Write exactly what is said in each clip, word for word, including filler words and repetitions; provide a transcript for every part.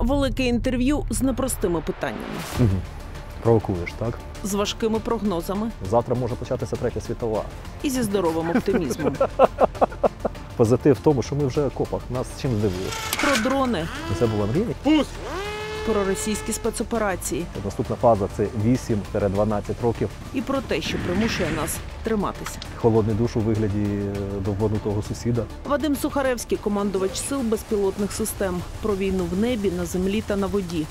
Велике інтерв'ю з непростими питаннями. Угу. Провокуєш, так? З важкими прогнозами. Завтра може початися третя світова. І зі здоровим оптимізмом. Позитив в тому, що ми вже в окопах. Нас чим здивує. Про дрони. Це була мрія. Пусть! Про російські спецоперації. Наступна фаза – це вісім-дванадцять років. І про те, що примушує нас триматися. Холодний душ у вигляді довбанутого сусіда. Вадим Сухаревський, командувач сил безпілотних систем. Про війну в небі, на землі та на воді.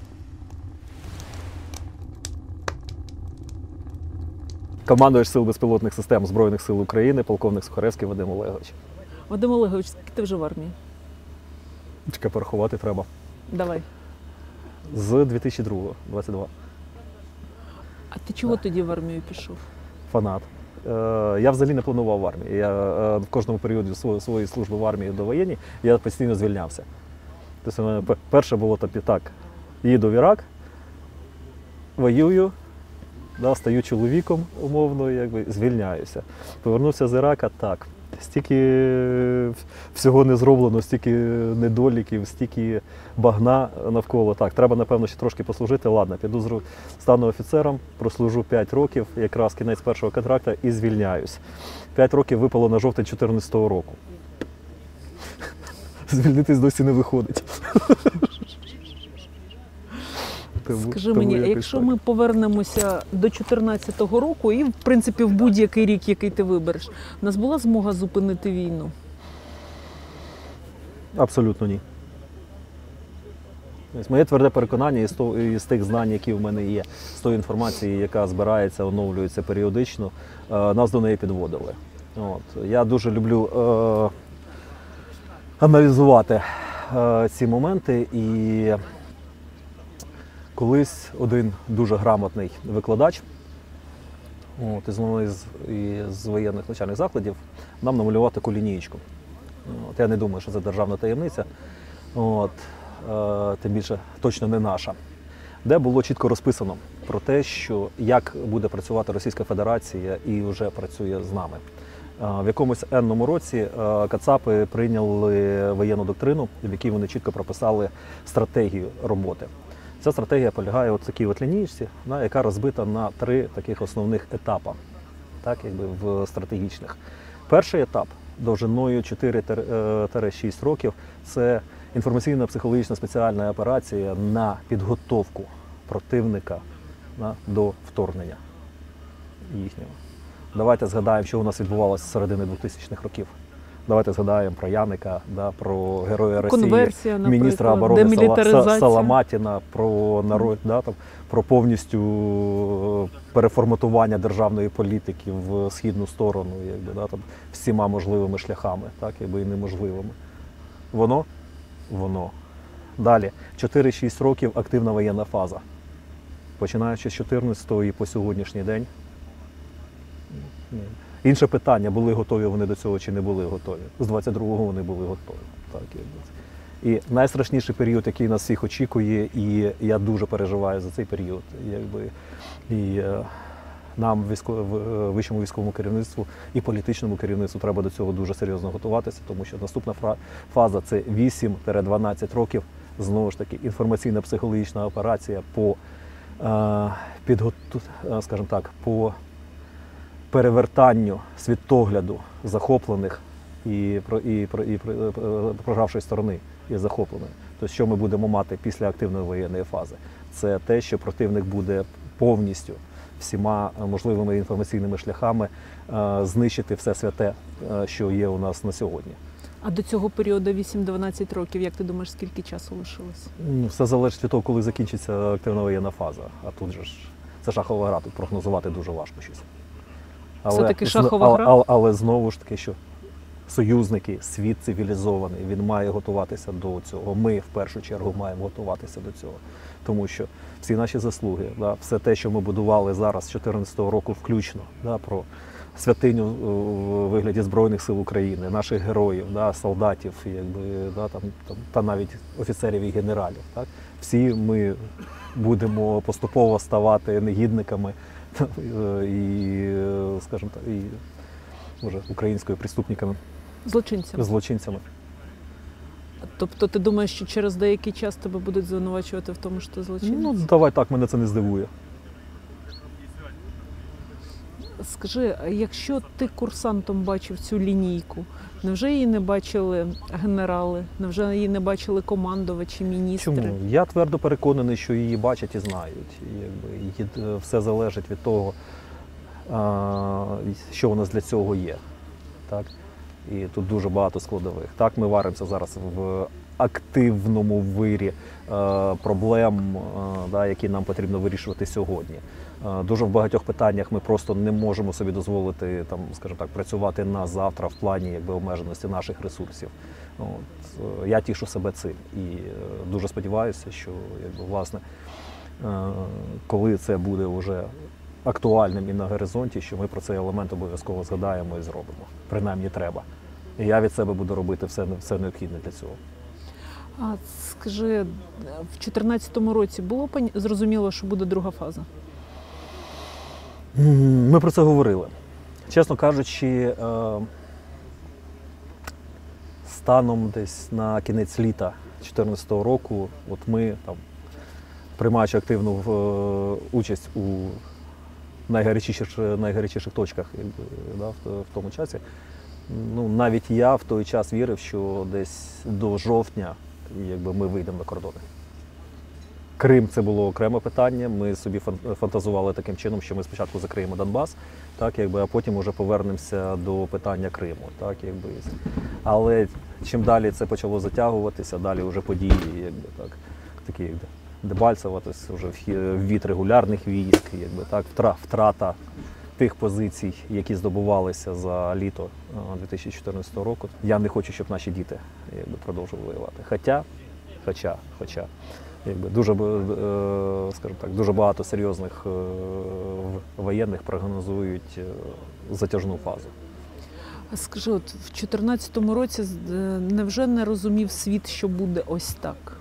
Командувач сил безпілотних систем Збройних сил України, полковник Сухаревський Вадим Олегович. Вадим Олегович, скільки ти вже в армії? Чекай, порахувати треба. Давай. З дві тисячі другого, двадцять два. А ти чого тоді в армію пішов? Фанат. Я взагалі не планував в армії. Я в кожному періоді своєї служби в армії довоєнній я постійно звільнявся. Тобто, перше було так, їду в Ірак, воюю, да, стаю чоловіком умовно, якби, звільняюся. Повернувся з Ірака, так. Стільки всього не зроблено, стільки недоліків, стільки багна навколо. Так, треба, напевно, ще трошки послужити. Ладно, піду, стану офіцером, прослужу п'ять років, якраз кінець першого контракту, і звільняюсь. п'ять років випало на жовтень чотирнадцятого року. Звільнитись досі не виходить. Скажи мені, а якщо ми повернемося до чотирнадцятого року і, в принципі, в будь-який рік, який ти вибереш, у нас була змога зупинити війну? Абсолютно ні. Моє тверде переконання із, того, із тих знань, які в мене є, з тої інформації, яка збирається, оновлюється періодично, нас до неї підводили. От. Я дуже люблю е, аналізувати е, ці моменти, і колись один дуже грамотний викладач от, із, із, із воєнних навчальних закладів нам намалював таку лінієчку. От, я не думаю, що це державна таємниця, от, е, тим більше точно не наша, де було чітко розписано про те, що як буде працювати Російська Федерація і вже працює з нами. Е, в якомусь енному році е, кацапи прийняли воєнну доктрину, в якій вони чітко прописали стратегію роботи. Ця стратегія полягає в такій от лінійці, яка розбита на три таких основних етапи, так, якби в стратегічних. Перший етап довжиною чотири-шість років – це інформаційно-психологічна спеціальна операція на підготовку противника до вторгнення їхнього. Давайте згадаємо, що у нас відбувалося з середини двохтисячних років. Давайте згадаємо про Яника, да, про Героя Росії, міністра оборони Сала, Саламатіна, про народ, да, там, про повністю переформатування державної політики в східну сторону, якби, да, там, всіма можливими шляхами, так, якби і неможливими. Воно? Воно. Далі. чотири-шість років активна воєнна фаза. Починаючи з чотирнадцятого і по сьогоднішній день. Інше питання, були готові вони до цього чи не були готові. З двадцять другого вони були готові. Так, і найстрашніший період, який нас всіх очікує, і я дуже переживаю за цей період. Якби, і нам, військов... вищому військовому керівництву і політичному керівництву, треба до цього дуже серйозно готуватися, тому що наступна фаза – це вісім-дванадцять років, знову ж таки, інформаційно-психологічна операція по, підготу... скажімо так, по перевертанню світогляду захоплених і, і, і, і програвшої сторони і захопленої. Тобто, що ми будемо мати після активної воєнної фази? Це те, що противник буде повністю всіма можливими інформаційними шляхами е, знищити все святе, е, що є у нас на сьогодні. А до цього періоду вісім-дванадцять років, як ти думаєш, скільки часу лишилось? Все залежить від того, коли закінчиться активна воєнна фаза. А тут же ж це шахова гра, тут прогнозувати дуже важко щось. Але, Все-таки шахова гра? Але, але знову ж таки, що союзники, світ цивілізований, він має готуватися до цього. Ми, в першу чергу, маємо готуватися до цього. Тому що всі наші заслуги, да, все те, що ми будували зараз з чотирнадцятого року включно, да, про святиню у вигляді Збройних сил України, наших героїв, да, солдатів, якби, да, там, там, та навіть офіцерів і генералів. Так, всі ми будемо поступово ставати негідниками і, скажімо так, і може, українською преступниками, злочинцями. злочинцями. Тобто ти думаєш, що через деякий час тебе будуть звинувачувати в тому, що ти злочинець? Ну, давай так, мене це не здивує. Скажи, а якщо ти курсантом бачив цю лінійку, невже її не бачили генерали, невже її не бачили командувачі, міністри? Чому? Я твердо переконаний, що її бачать і знають. І, якби, її, все залежить від того, а, що у нас для цього є. Так? І тут дуже багато складових. Так, ми варимося зараз в активному вирі е, проблем, е, да, які нам потрібно вирішувати сьогодні. Е, дуже в багатьох питаннях ми просто не можемо собі дозволити, там, скажімо так, працювати на завтра в плані якби, обмеженості наших ресурсів. От, е, я тішу себе цим і е, дуже сподіваюся, що якби, власне, е, коли це буде вже актуальним і на горизонті, що ми про цей елемент обов'язково згадаємо і зробимо. Принаймні треба. І я від себе буду робити все, все необхідне для цього. А скажи, в дві тисячі чотирнадцятому році було зрозуміло, що буде друга фаза? Ми про це говорили. Чесно кажучи, станом десь на кінець літа дві тисячі чотирнадцятого року, от ми, там, приймаючи активну участь у найгарячіших, найгарячіших точках якби, да, в, в тому часі, ну, навіть я в той час вірив, що десь до жовтня якби, ми вийдемо на кордони. Крим – це було окреме питання, ми собі фантазували таким чином, що ми спочатку закриємо Донбас, так, якби, а потім вже повернемося до питання Криму. Так, якби. Але чим далі це почало затягуватися, далі вже події, якби, так, такі як Дебальцево, вже ввід регулярних військ, якби, так, втрата тих позицій, які здобувалися за літо дві тисячі чотирнадцятого року. Я не хочу, щоб наші діти якби, продовжували воювати. Хоча, хоча, хоча, якби, дуже, скажімо так, дуже багато серйозних воєнних прогнозують затяжну фазу. А скажи, от в дві тисячі чотирнадцятому році невже не розумів світ, що буде ось так?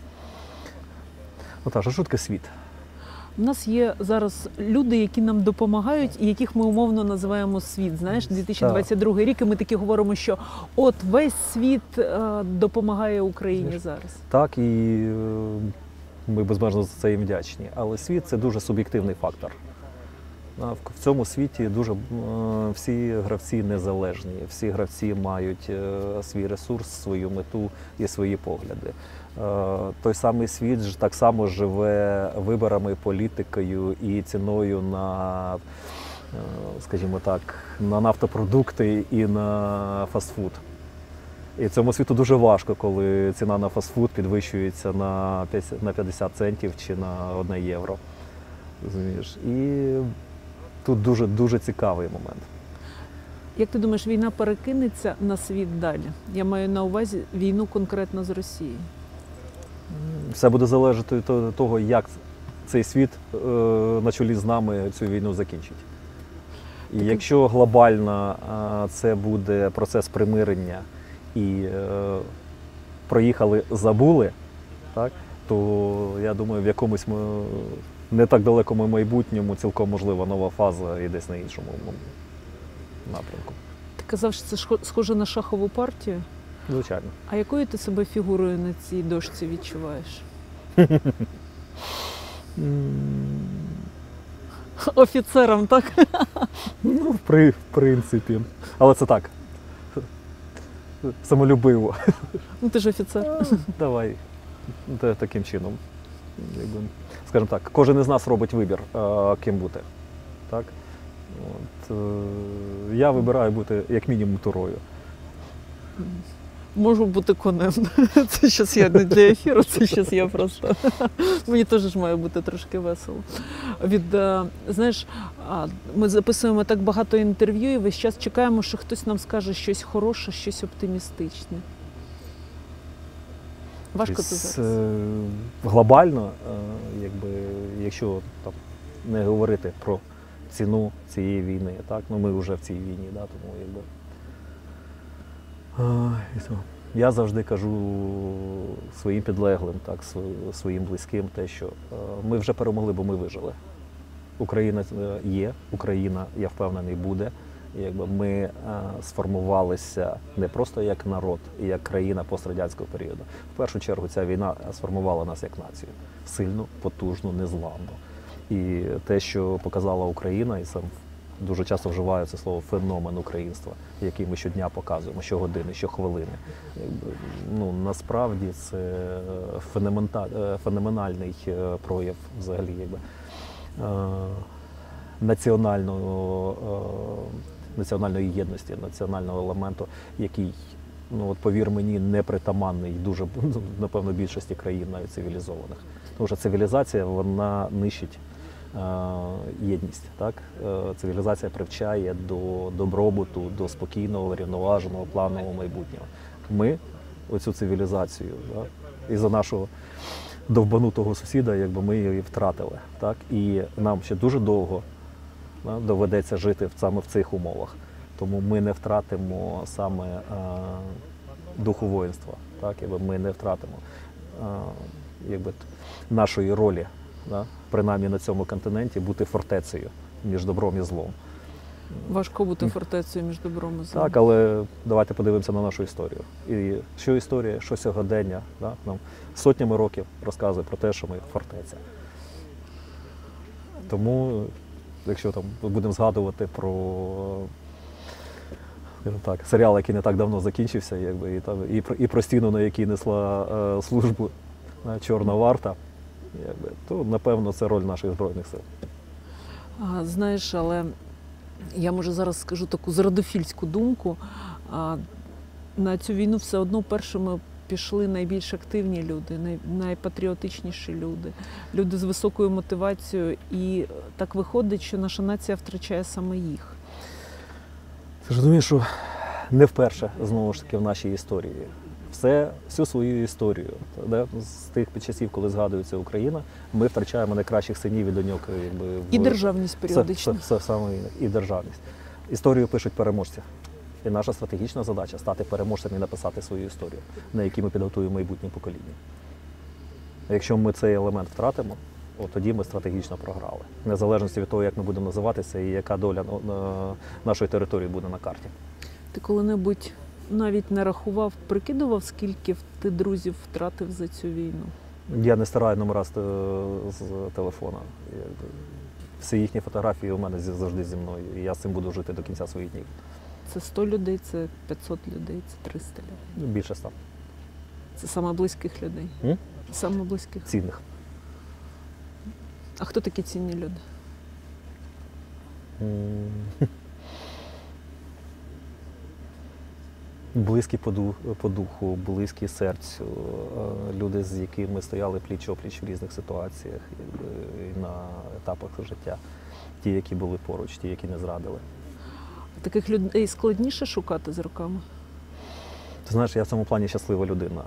Наташа, що таке світ? У нас є зараз люди, які нам допомагають і яких ми умовно називаємо світ. Знаєш, дві тисячі двадцять другий рік, і ми таки говоримо, що от весь світ е, допомагає Україні зараз. Так, і е, ми безмежно за це їм вдячні. Але світ – це дуже суб'єктивний фактор. В цьому світі дуже, е, всі гравці незалежні, всі гравці мають е, свій ресурс, свою мету і свої погляди. Той самий світ ж так само живе виборами, політикою і ціною на, скажімо так, на нафтопродукти і на фастфуд. І цьому світу дуже важко, коли ціна на фастфуд підвищується на п'ятдесят центів чи на одне євро. Розумієш? І тут дуже, дуже цікавий момент. Як ти думаєш, війна перекинеться на світ далі? Я маю на увазі війну конкретно з Росією. Все буде залежати від того, як цей світ е, на чолі з нами цю війну закінчить. І якщо глобально е, це буде процес примирення і е, проїхали, забули, так, то я думаю, в якомусь ми, не так далекому майбутньому цілком можлива нова фаза і десь на іншому напрямку. Ти казав, що це схоже на шахову партію? Звичайно. А якою ти себе фігурою на цій дошці відчуваєш? Офіцером, так? Ну, в принципі. Але це так. Самолюбиво. Ну, ти ж офіцер. Давай. Таким чином. Скажімо так, кожен із нас робить вибір, ким бути. Так? От, я вибираю бути як мінімум турою. Можу бути конем. Це зараз я не для ефіру, це зараз я просто. Мені теж має бути трошки весело. Від, знаєш, ми записуємо так багато інтерв'ю і весь час чекаємо, що хтось нам скаже щось хороше, щось оптимістичне. Важко це зараз? Глобально, якби, якщо там, не говорити про ціну цієї війни, так? Ну, ми вже в цій війні, да, тому якби. Я завжди кажу своїм підлеглим, так, своїм близьким, те, що ми вже перемогли, бо ми вижили. Україна є, Україна, я впевнений, буде. якби ми е, сформувалися не просто як народ і як країна пострадянського періоду. В першу чергу ця війна сформувала нас як націю. Сильну, потужну, незламну. І те, що показала Україна, і сам дуже часто вживаю це слово феномен українства, який ми щодня показуємо, щогодини, щохвилини. Якби, ну, насправді це феноменальний прояв взагалі якби, національного, національної єдності, національного елементу, який, ну от повір мені, непритаманний дуже, напевно, більшості країн навіть цивілізованих. Тому що цивілізація, вона нищить єдність. Так? Цивілізація привчає до добробуту, до спокійного, рівноваженого, планового майбутнього. Ми оцю цивілізацію, так? із-за нашого довбанутого сусіда, якби ми її втратили. Так? І нам ще дуже довго, так, доведеться жити саме в цих умовах. Тому ми не втратимо саме е, духу воїнства. Так? Якби ми не втратимо е, якби, нашої ролі, да? принаймні на цьому континенті, бути фортецею між добром і злом. Важко бути фортецею між добром і злом. Так, але давайте подивимося на нашу історію. І що історія, що сьогодення, да? нам сотнями років розказує про те, що ми фортеця. Тому, якщо там будемо згадувати про так, серіал, який не так давно закінчився, якби, і, там, і, про, і про стіну, на якій несла е, службу е, Чорна варта, якби, то, напевно, це роль наших Збройних сил. А, знаєш, але я, може, зараз скажу таку зрадофільську думку. А, на цю війну все одно першими пішли найбільш активні люди, най, найпатріотичніші люди, люди з високою мотивацією. І так виходить, що наша нація втрачає саме їх. Ти ж розумієш, що не вперше, знову ж таки, в нашій історії. Все, всю свою історію, де, з тих часів, коли згадується Україна, ми втрачаємо найкращих синів і доньок. Якби, в... І державність періодично. Все, все, все саме і державність. Історію пишуть переможці. І наша стратегічна задача – стати переможцем і написати свою історію, на якій ми підготуємо майбутнє покоління. Якщо ми цей елемент втратимо, от тоді ми стратегічно програли. Незалежно від того, як ми будемо називатися і яка доля нашої території буде на карті. Ти коли-небудь навіть не рахував, прикидував, скільки ти друзів втратив за цю війну? Я не стираю номера з, з телефона. Всі їхні фотографії у мене завжди зі мною. І я з цим буду жити до кінця своїх днів. Це сто людей, це п'ятсот людей, це триста людей? Більше ста. Це саме близьких людей? М? Саме близьких? Цінних. А хто такі цінні люди? Близькі по, ду, по духу, близькі серцю, люди, з якими стояли пліч-опліч в різних ситуаціях, якби, на етапах життя. Ті, які були поруч, ті, які не зрадили. Таких людей складніше шукати з роками? Ти знаєш, я в цьому плані щаслива людина.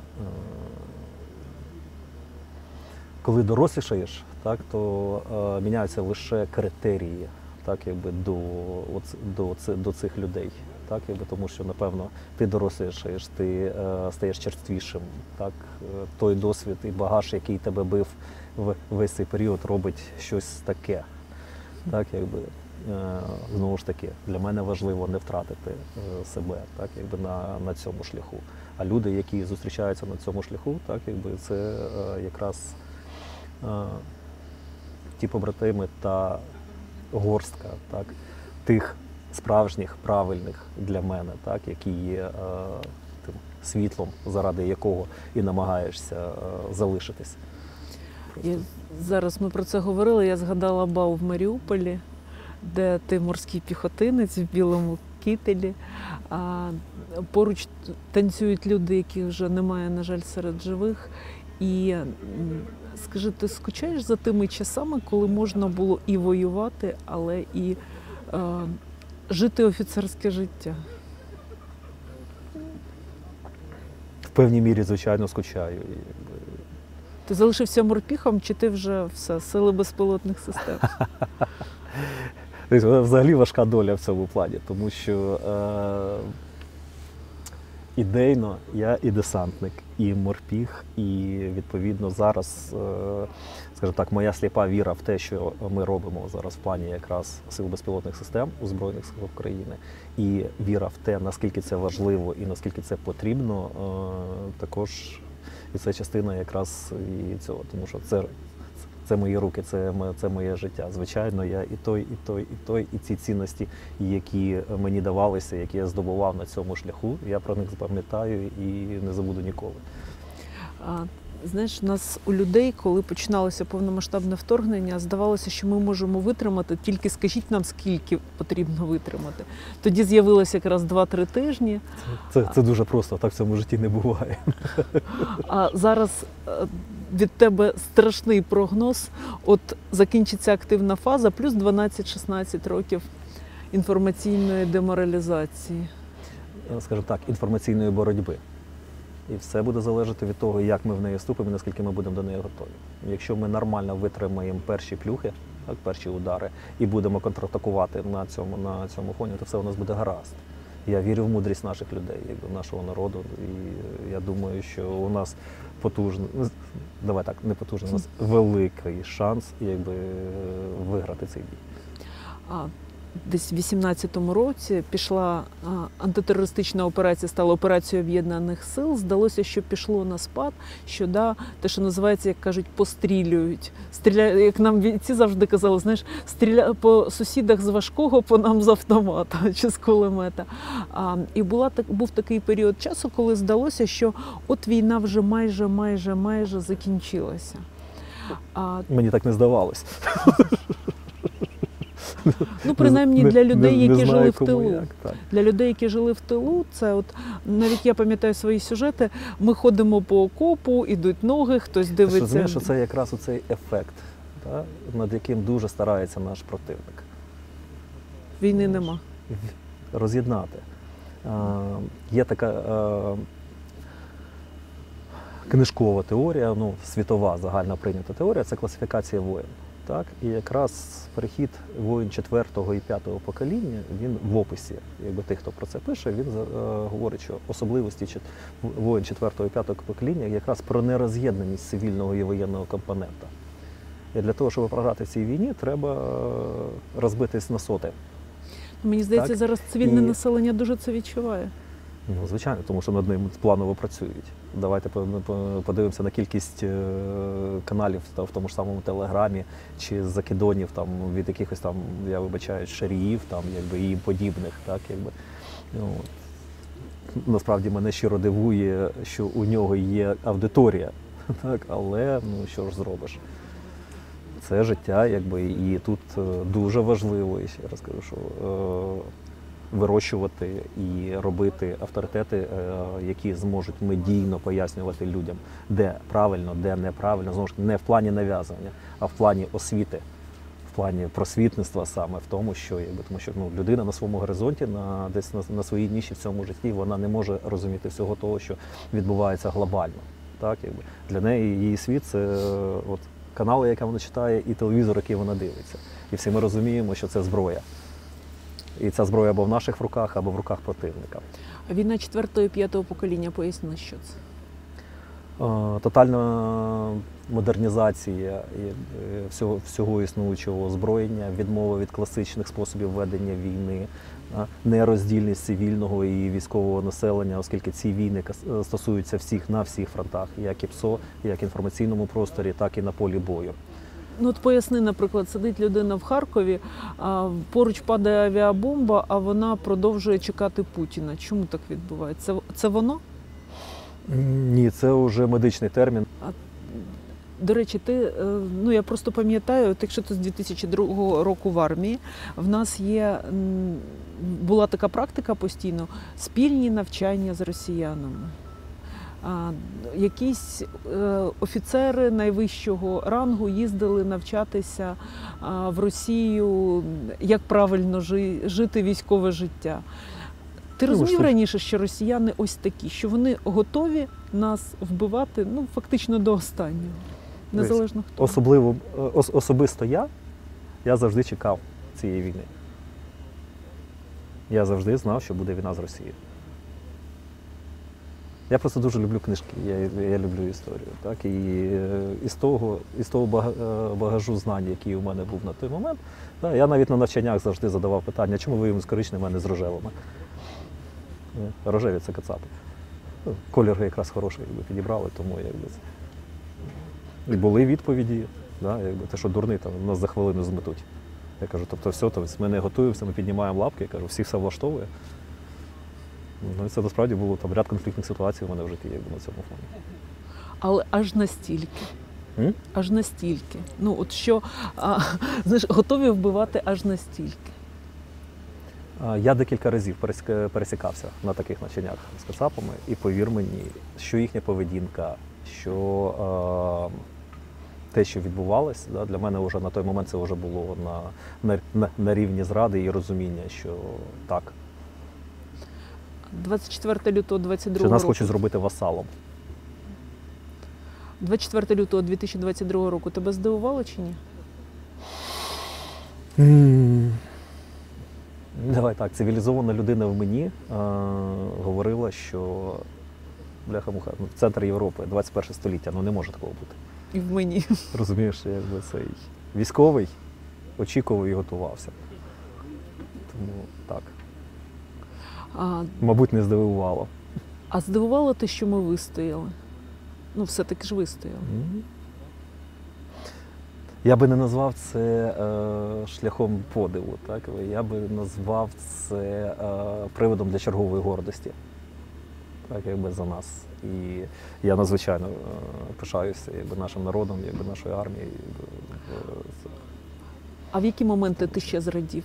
Коли дорослішаєш, так, то е, міняються лише критерії, так, якби, до, до, до цих людей. Так, якби, тому що, напевно, ти дорослішаєш, ти е, стаєш черствішим. Так, е, той досвід і багаж, який тебе бив в весь цей період, робить щось таке. Так, якби, е, знову ж таки, для мене важливо не втратити е, себе, так, якби, на, на цьому шляху. А люди, які зустрічаються на цьому шляху, так, якби, це е, якраз е, ті побратими та горстка, так, тих справжніх, правильних для мене, так, які є е, тим світлом, заради якого і намагаєшся е, залишитись. Я, зараз ми про це говорили, я згадала бал в Маріуполі, де ти морський піхотинець в білому кітелі, а поруч танцюють люди, яких вже немає, на жаль, серед живих. І скажи, ти скучаєш за тими часами, коли можна було і воювати, але і е, жити офіцерське життя? В певній мірі, звичайно, скучаю. Ти залишився морпіхом, чи ти вже все, сили безпілотних систем? Взагалі важка доля в цьому плані, тому що е, ідейно я і десантник, і морпіг, і відповідно зараз, е, скажімо так, моя сліпа віра в те, що ми робимо зараз в плані якраз сил безпілотних систем у Збройних сил України, і віра в те, наскільки це важливо і наскільки це потрібно, е, також і це частина якраз і цього, тому що це Це мої руки, це, це моє життя. Звичайно, я і той, і той, і той, і ці цінності, які мені давалися, які я здобував на цьому шляху, я про них запам'ятаю і не забуду ніколи. А, знаєш, у нас у людей, коли починалося повномасштабне вторгнення, здавалося, що ми можемо витримати, тільки скажіть нам, скільки потрібно витримати. Тоді з'явилося якраз два-три тижні. Це, це, це дуже просто, так в цьому житті не буває. А зараз від тебе страшний прогноз. От закінчиться активна фаза, плюс дванадцять-шістнадцять років інформаційної деморалізації. Скажімо так, інформаційної боротьби. І все буде залежати від того, як ми в неї вступимо і наскільки ми будемо до неї готові. Якщо ми нормально витримаємо перші плюхи, так, перші удари, і будемо контратакувати на цьому, на цьому фоні, то все у нас буде гаразд. Я вірю в мудрість наших людей, якби, нашого народу, і я думаю, що у нас потужний, давай так, не потужний, у нас великий шанс, якби, виграти цей бій. А, десь в вісімнадцятому році пішла а, антитерористична операція, стала операцією Об'єднаних сил. Здалося, що пішло на спад, що да, те, що називається, як кажуть, пострілюють. Стріляють, як нам бійці завжди казали, знаєш, стріля по сусідах з важкого, по нам з автомата чи з кулемета. А, і була так, був такий період часу, коли здалося, що от війна вже майже, майже, майже закінчилася. А, Мені так не здавалось. Ну, принаймні для людей, не, не, не які знаю, жили в кому тилу. Як, так. Для людей, які жили в тилу, це от, навіть я пам'ятаю свої сюжети, ми ходимо по окопу, ідуть ноги, хтось Ти дивиться. розумієш, що це якраз оцей ефект, та, над яким дуже старається наш противник. Війни нема. Роз'єднати. А, є така а, книжкова теорія, ну, світова загальна прийнята теорія, це класифікація воїн. Так? І якраз перехід воїн четвертого і п'ятого покоління, він в описі, якби тих, хто про це пише, він е, говорить, що особливості чет... воїн четвертого і п'ятого покоління якраз про нероз'єднаність цивільного і воєнного компонента. І для того, щоб програти в цій війні, треба розбитись на соти. Мені здається, так? зараз цивільне І... населення дуже це відчуває. Ну, звичайно, тому що над ним планово працюють. Давайте подивимося на кількість каналів в тому ж самому Телеграмі чи закидонів там, від якихось там, я вибачаю, шаріїв там, якби, і їм подібних. Так, якби. Ну, насправді мене щиро дивує, що у нього є аудиторія, так, але ну, що ж зробиш. Це життя, якби, і тут дуже важливо, і ще раз кажу, що вирощувати і робити авторитети, які зможуть медійно пояснювати людям, де правильно, де неправильно, знову ж таки, не в плані нав'язування, а в плані освіти, в плані просвітництва саме в тому, що якби, тому що ну, людина на своєму горизонті, на десь на, на своїй ніші в цьому житті, вона не може розуміти всього того, що відбувається глобально. Так, якби. Для неї її світ це от, канали, які вона читає, і телевізор, який вона дивиться. І всі ми розуміємо, що це зброя. І ця зброя або в наших руках, або в руках противника. А війна четвертого і п'ятого покоління, поясни, що це? Тотальна модернізація всього, всього існуючого озброєння, відмова від класичних способів ведення війни, нероздільність цивільного і військового населення, оскільки ці війни стосуються всіх на всіх фронтах, як і ПСО, як в інформаційному просторі, так і на полі бою. Ну от поясни, наприклад, сидить людина в Харкові, а поруч падає авіабомба, а вона продовжує чекати Путіна. Чому так відбувається? Це, це воно? Ні, це вже медичний термін. А, до речі, ти, ну я просто пам'ятаю, от якщо ти з дві тисячі другого року в армії, в нас є, була така практика постійно, спільні навчання з росіянами. А, якісь е, офіцери найвищого рангу їздили навчатися а, в Росію, як правильно жи, жити військове життя. Ти Ну, розумів що... раніше, що росіяни ось такі, що вони готові нас вбивати, ну, фактично до останнього, незалежно хто. Особливо, ос, особисто я, я завжди чекав цієї війни. Я завжди знав, що буде війна з Росією. Я просто дуже люблю книжки, я, я люблю історію. Так? І е, із того, із того бага- е, багажу знань, який у мене був на той момент, так, я навіть на навчаннях завжди задавав питання, чому ви з коричневими, а не з рожевими? Е, Рожеві це кацапи. Ну, колір якраз хороший, якби підібрали, тому якби це. І були відповіді, да, якби, те, що дурний, там, нас за хвилину зметуть. Я кажу, тобто все, тобто ми не готуємося, ми піднімаємо лапки, я кажу, всіх все влаштовує. Ну, і це насправді було там ряд конфліктних ситуацій у мене в житті, якби на цьому фоні. Але аж настільки. М? Аж настільки. Ну, от що, а, знаєш, готові вбивати аж настільки. А, Я декілька разів пересік- пересікався на таких навчаннях з кацапами, і повір мені, що їхня поведінка, що е, те, що відбувалось, да, для мене вже на той момент це вже було на, на, на, на рівні зради і розуміння, що так, двадцять четвертого лютого двадцять що другого нас року. хочуть зробити васалом. двадцять четвертого лютого дві тисячі двадцять другого року тебе здивувало чи ні? Давай так, цивілізована людина в мені е, говорила, що бляха-муха, ну, центр Європи, двадцять перше століття, ну не може такого бути. І в мені. Розумієш, якби цей військовий очікував і готувався. Тому так, А, мабуть, не здивувало. а здивувало те, що ми вистояли? Ну, все-таки ж вистояли. Мгм. Я би не назвав це е, шляхом подиву, так? Я би назвав це е, приводом для чергової гордості, так, якби за нас. І я надзвичайно е, пишаюся якби, нашим народом, якби, нашою армією. Якби, е, це- А в які моменти ти ще зрадів?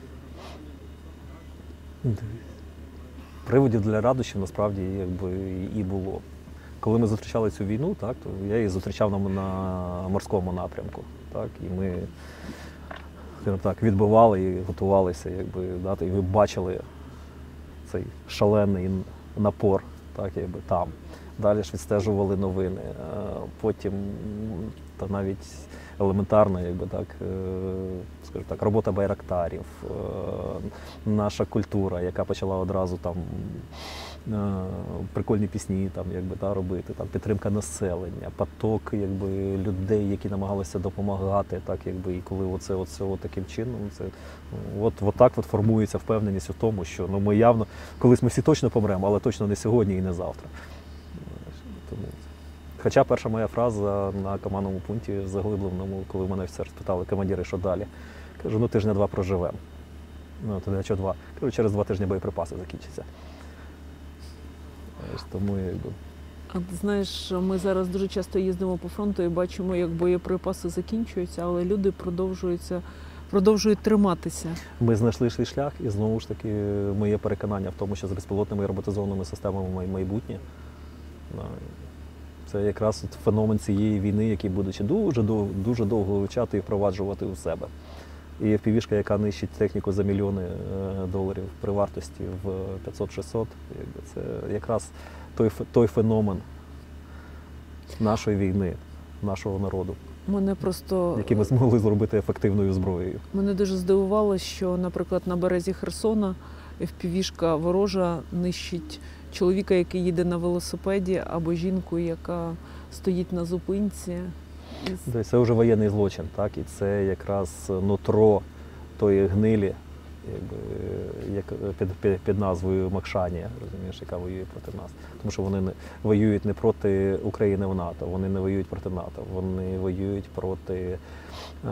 Приводів для радощів насправді якби, і було. Коли ми зустрічали цю війну, так, то я її зустрічав на, на морському напрямку. Так, і ми скажімо так, відбивали і готувалися, якби, да, і ви бачили цей шалений напор, так, якби, там. Далі ж відстежували новини. Е, Потім та навіть елементарна, якби, так, е, скажімо так, робота байрактарів, е, наша культура, яка почала одразу там е, прикольні пісні там, якби, та, робити, там, підтримка населення, поток якби, людей, які намагалися допомагати, так, якби, і коли оце, оце от таким чином, це, ну, от, от так от формується впевненість у тому, що ну, ми явно, колись ми всі точно помремо, але точно не сьогодні і не завтра. Тому. Хоча перша моя фраза на командному пункті заглибленому, коли в мене офіцер спитали, командири, що далі? Кажу, ну тижня два проживемо. Ну, тоді, а що два? Кажу, через два тижні боєприпаси закінчаться. Ось, тому, якби, А ти знаєш, ми зараз дуже часто їздимо по фронту і бачимо, як боєприпаси закінчуються, але люди продовжуються, продовжують триматися. ми знайшли свій шлях, і знову ж таки моє переконання в тому, що з безпілотними і роботизованими системами май- майбутнє. Да, це якраз от феномен цієї війни, який будучи дуже довго, дуже довго вивчати і впроваджувати у себе. І еф пі ві-шка, яка нищить техніку за мільйони е, доларів при вартості в п'ятсот-шістсот, якби це якраз той, фе- той феномен нашої війни, нашого народу, Мене просто який ми змогли зробити ефективною зброєю. мене дуже здивувало, що, наприклад, на березі Херсона еф пі ві-шка ворожа нищить чоловіка, який їде на велосипеді, або жінку, яка стоїть на зупинці. І з- Тобто це вже воєнний злочин, так? І це якраз нутро тої гнилі, якби, як під, під, під назвою Макшанія, розумієш, яка воює проти нас. Тому що вони не воюють не проти України в НАТО, вони не воюють проти НАТО, вони воюють проти а,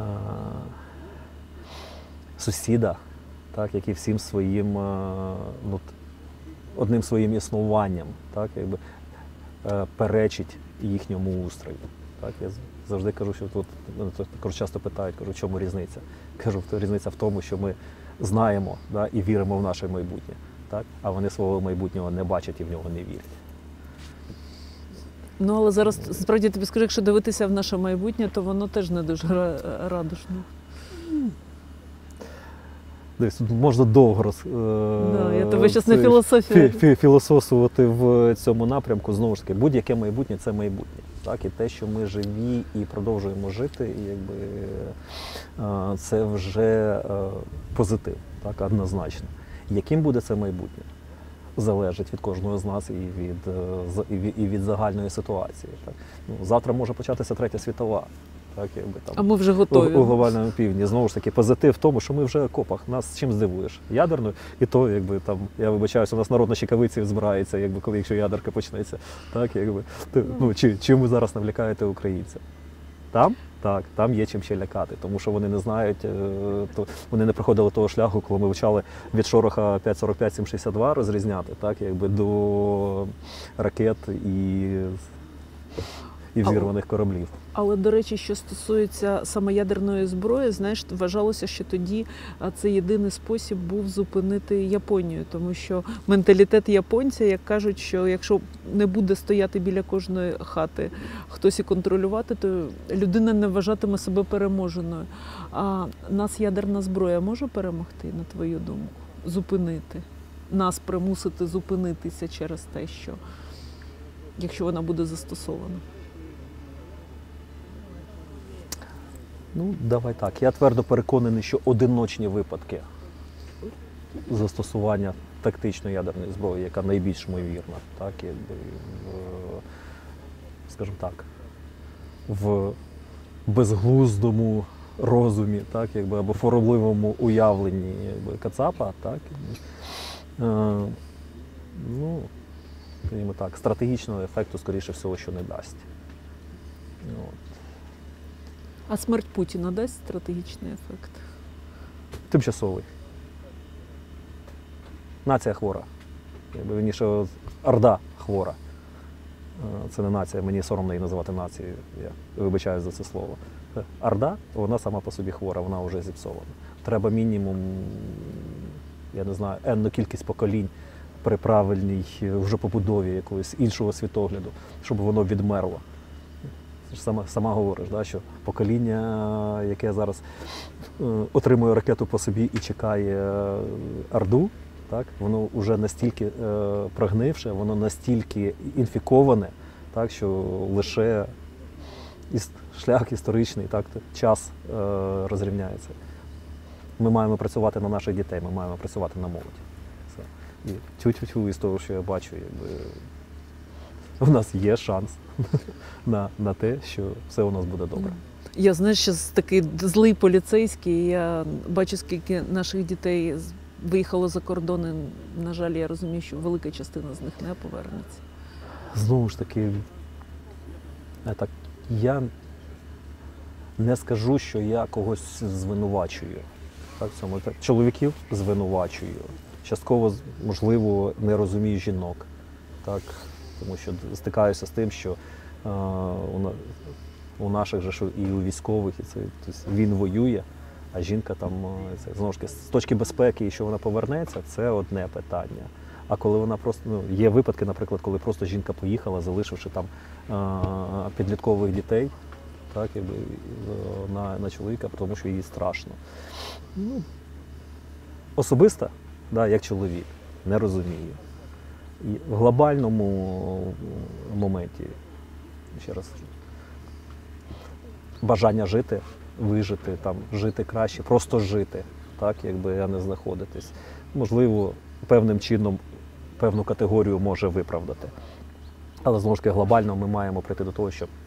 сусіда, так, який всім своїм а, ну, одним своїм існуванням, так, якби, е, перечить їхньому устрою. Так, я завжди кажу, що тут мене також часто питають, кажу, в чому різниця? Кажу, то різниця в тому, що ми знаємо, да, і віримо в наше майбутнє, так, а вони свого майбутнього не бачать і в нього не вірять. Ну, але зараз, справді, тобі скажу, якщо дивитися в наше майбутнє, то воно теж не дуже ра- радужне. Десь тут можна довго роз, е, Да, я тебе щас на це, філософію. фі- фі- філософствувати в цьому напрямку. Знову ж таки, будь-яке майбутнє – це майбутнє. Так? І те, що ми живі і продовжуємо жити, і, якби, е, це вже е, позитив, так, однозначно. Яким буде це майбутнє? залежить від кожного з нас і від, і від, і від загальної ситуації. Так? Ну, завтра може початися третя світова. Так, якби, там, А ми вже готові. У, у глобальному півдні. Знову ж таки, позитив в тому, що ми вже в окопах. Нас чим здивуєш? Ядерною. І то, якби, там, я вибачаюся, у нас народ на щекавиці збирається, якби, коли, якщо ядерка почнеться. Так, якби, то, ну, чи, чим ви зараз навлякаєте українців? Там? Так, там є чим ще лякати, тому що вони не знають, то вони не проходили того шляху, коли ми вчали від шороха п'ять сорок п'ять сім шістдесят два розрізняти, так, якби до ракет і, і взірваних кораблів. Але, до речі, що стосується саме ядерної зброї, знаєш, вважалося, що тоді це єдиний спосіб був зупинити Японію, тому що менталітет японця, як кажуть, що якщо не буде стояти біля кожної хати хтось і контролювати, то людина не вважатиме себе переможеною. А нас ядерна зброя може перемогти, на твою думку? Зупинити? Нас примусити зупинитися через те, що якщо вона буде застосована? Ну, давай так. Я твердо переконаний, що одиночні випадки застосування тактичної ядерної зброї, яка найбільш ймовірна, так, якби, в, скажімо так, в безглуздому розумі, так, якби, або хворобливому уявленні, якби, Кацапа, так, е, ну, скажімо так, стратегічного ефекту, скоріше всього, що не дасть. От. А смерть Путіна дасть стратегічний ефект? Тимчасовий. Нація хвора. Якби, вірніше, орда хвора. Це не нація, мені соромно її називати нацією, я вибачаюсь за це слово. Орда, вона сама по собі хвора, вона вже зіпсована. Треба мінімум, я не знаю, енну кількість поколінь при правильній вже побудові якогось іншого світогляду, щоб воно відмерло. Ти ж сама, сама говориш, да, що покоління, яке зараз е, отримує ракету по собі і чекає е, Орду, так, воно вже настільки е, прогнивше, воно настільки інфіковане, так, що лише іс, шлях історичний, так, час е, розрівняється. Ми маємо працювати на наших дітей, ми маємо працювати на молоді. Все. І тю-тю-тю із того, що я бачу, якби, у нас є шанс на, на те, що все у нас буде добре. Я, знаєш, зараз такий злий поліцейський, я бачу, скільки наших дітей виїхало за кордон, і, на жаль, я розумію, що велика частина з них не повернеться. Знову ж таки, так, я не скажу, що я когось звинувачую. Так, в цьому. Чоловіків звинувачую. Частково, можливо, не розумію жінок. Так, тому що стикаюся з тим, що е, у, у наших же, що і у військових, і це, тобто він воює, а жінка там, це, знову ж таки, з точки безпеки, і що вона повернеться, це одне питання. А коли вона просто, ну, є випадки, наприклад, коли просто жінка поїхала, залишивши там е, підліткових дітей, так, якби, на, на чоловіка, тому що їй страшно. Ну, особисто, да, як чоловік, не розумію. І в глобальному моменті, ще раз, бажання жити, вижити, там, жити краще, просто жити, так, якби, а не знаходитись, можливо, певним чином певну категорію може виправдати. Але, знову ж таки, глобально ми маємо прийти до того, що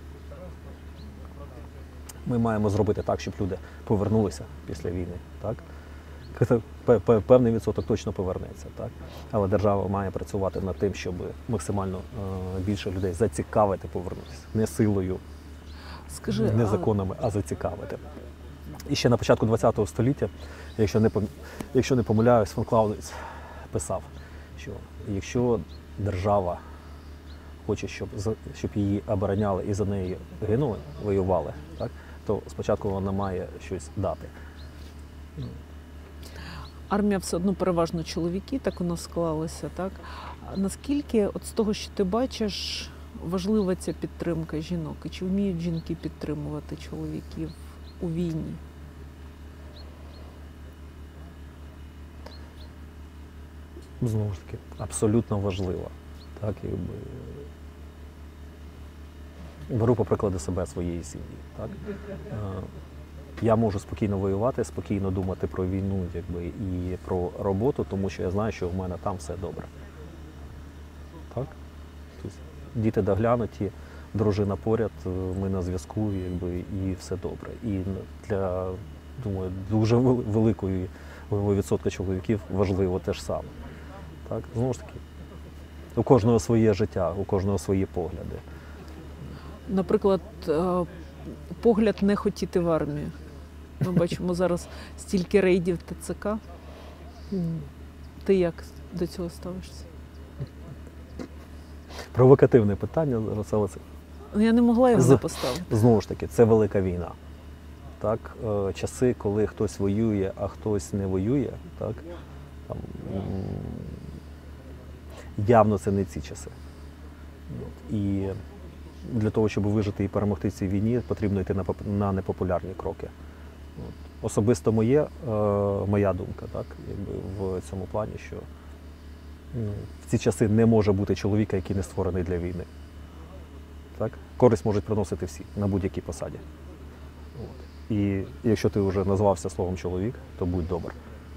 ми маємо зробити так, щоб люди повернулися після війни, так? Певний відсоток точно повернеться, так? Але держава має працювати над тим, щоб максимально е, більше людей зацікавити повернутися. Не силою, Скажи, не законами, а зацікавити. І ще на початку ХХ століття, якщо не, якщо не помиляюсь, фон Клаузевіц писав, що якщо держава хоче, щоб, щоб її обороняли і за неї гинули, воювали, так, то спочатку вона має щось дати. Армія все одно переважно чоловіки, так воно склалося, так? Наскільки, от з того, що ти бачиш, важлива ця підтримка жінок? І чи вміють жінки підтримувати чоловіків у війні? Знову ж таки, абсолютно важлива. Так, якби... Беру, по прикладу, себе, своєї сім'ї. Так? Я можу спокійно воювати, спокійно думати про війну, якби, і про роботу, тому що я знаю, що в мене там все добре. Діти доглянуті, дружина поряд, ми на зв'язку, якби, і все добре. І для, думаю, дуже великої відсотка чоловіків важливо те ж саме. Так? Знову ж таки, у кожного своє життя, у кожного свої погляди. Наприклад, е, погляд не хотіти в армію. Ми бачимо зараз стільки рейдів ТЦК. Ти як до цього ставишся? Провокативне питання зараз, але це Ну, я не могла його З- не поставити. знову ж таки, це велика війна. Так? Е, Часи, коли хтось воює, а хтось не воює, так? Там, м, явно це не ці часи. От. І для того, щоб вижити і перемогти в цій війні, потрібно йти на, поп- на непопулярні кроки. От. Особисто моє, е, моя думка, так, якби в цьому плані, що м, в ці часи не може бути чоловіка, який не створений для війни. Так? Користь можуть приносити всі на будь-якій посаді. От. І якщо ти вже назвався словом чоловік, то будь добр.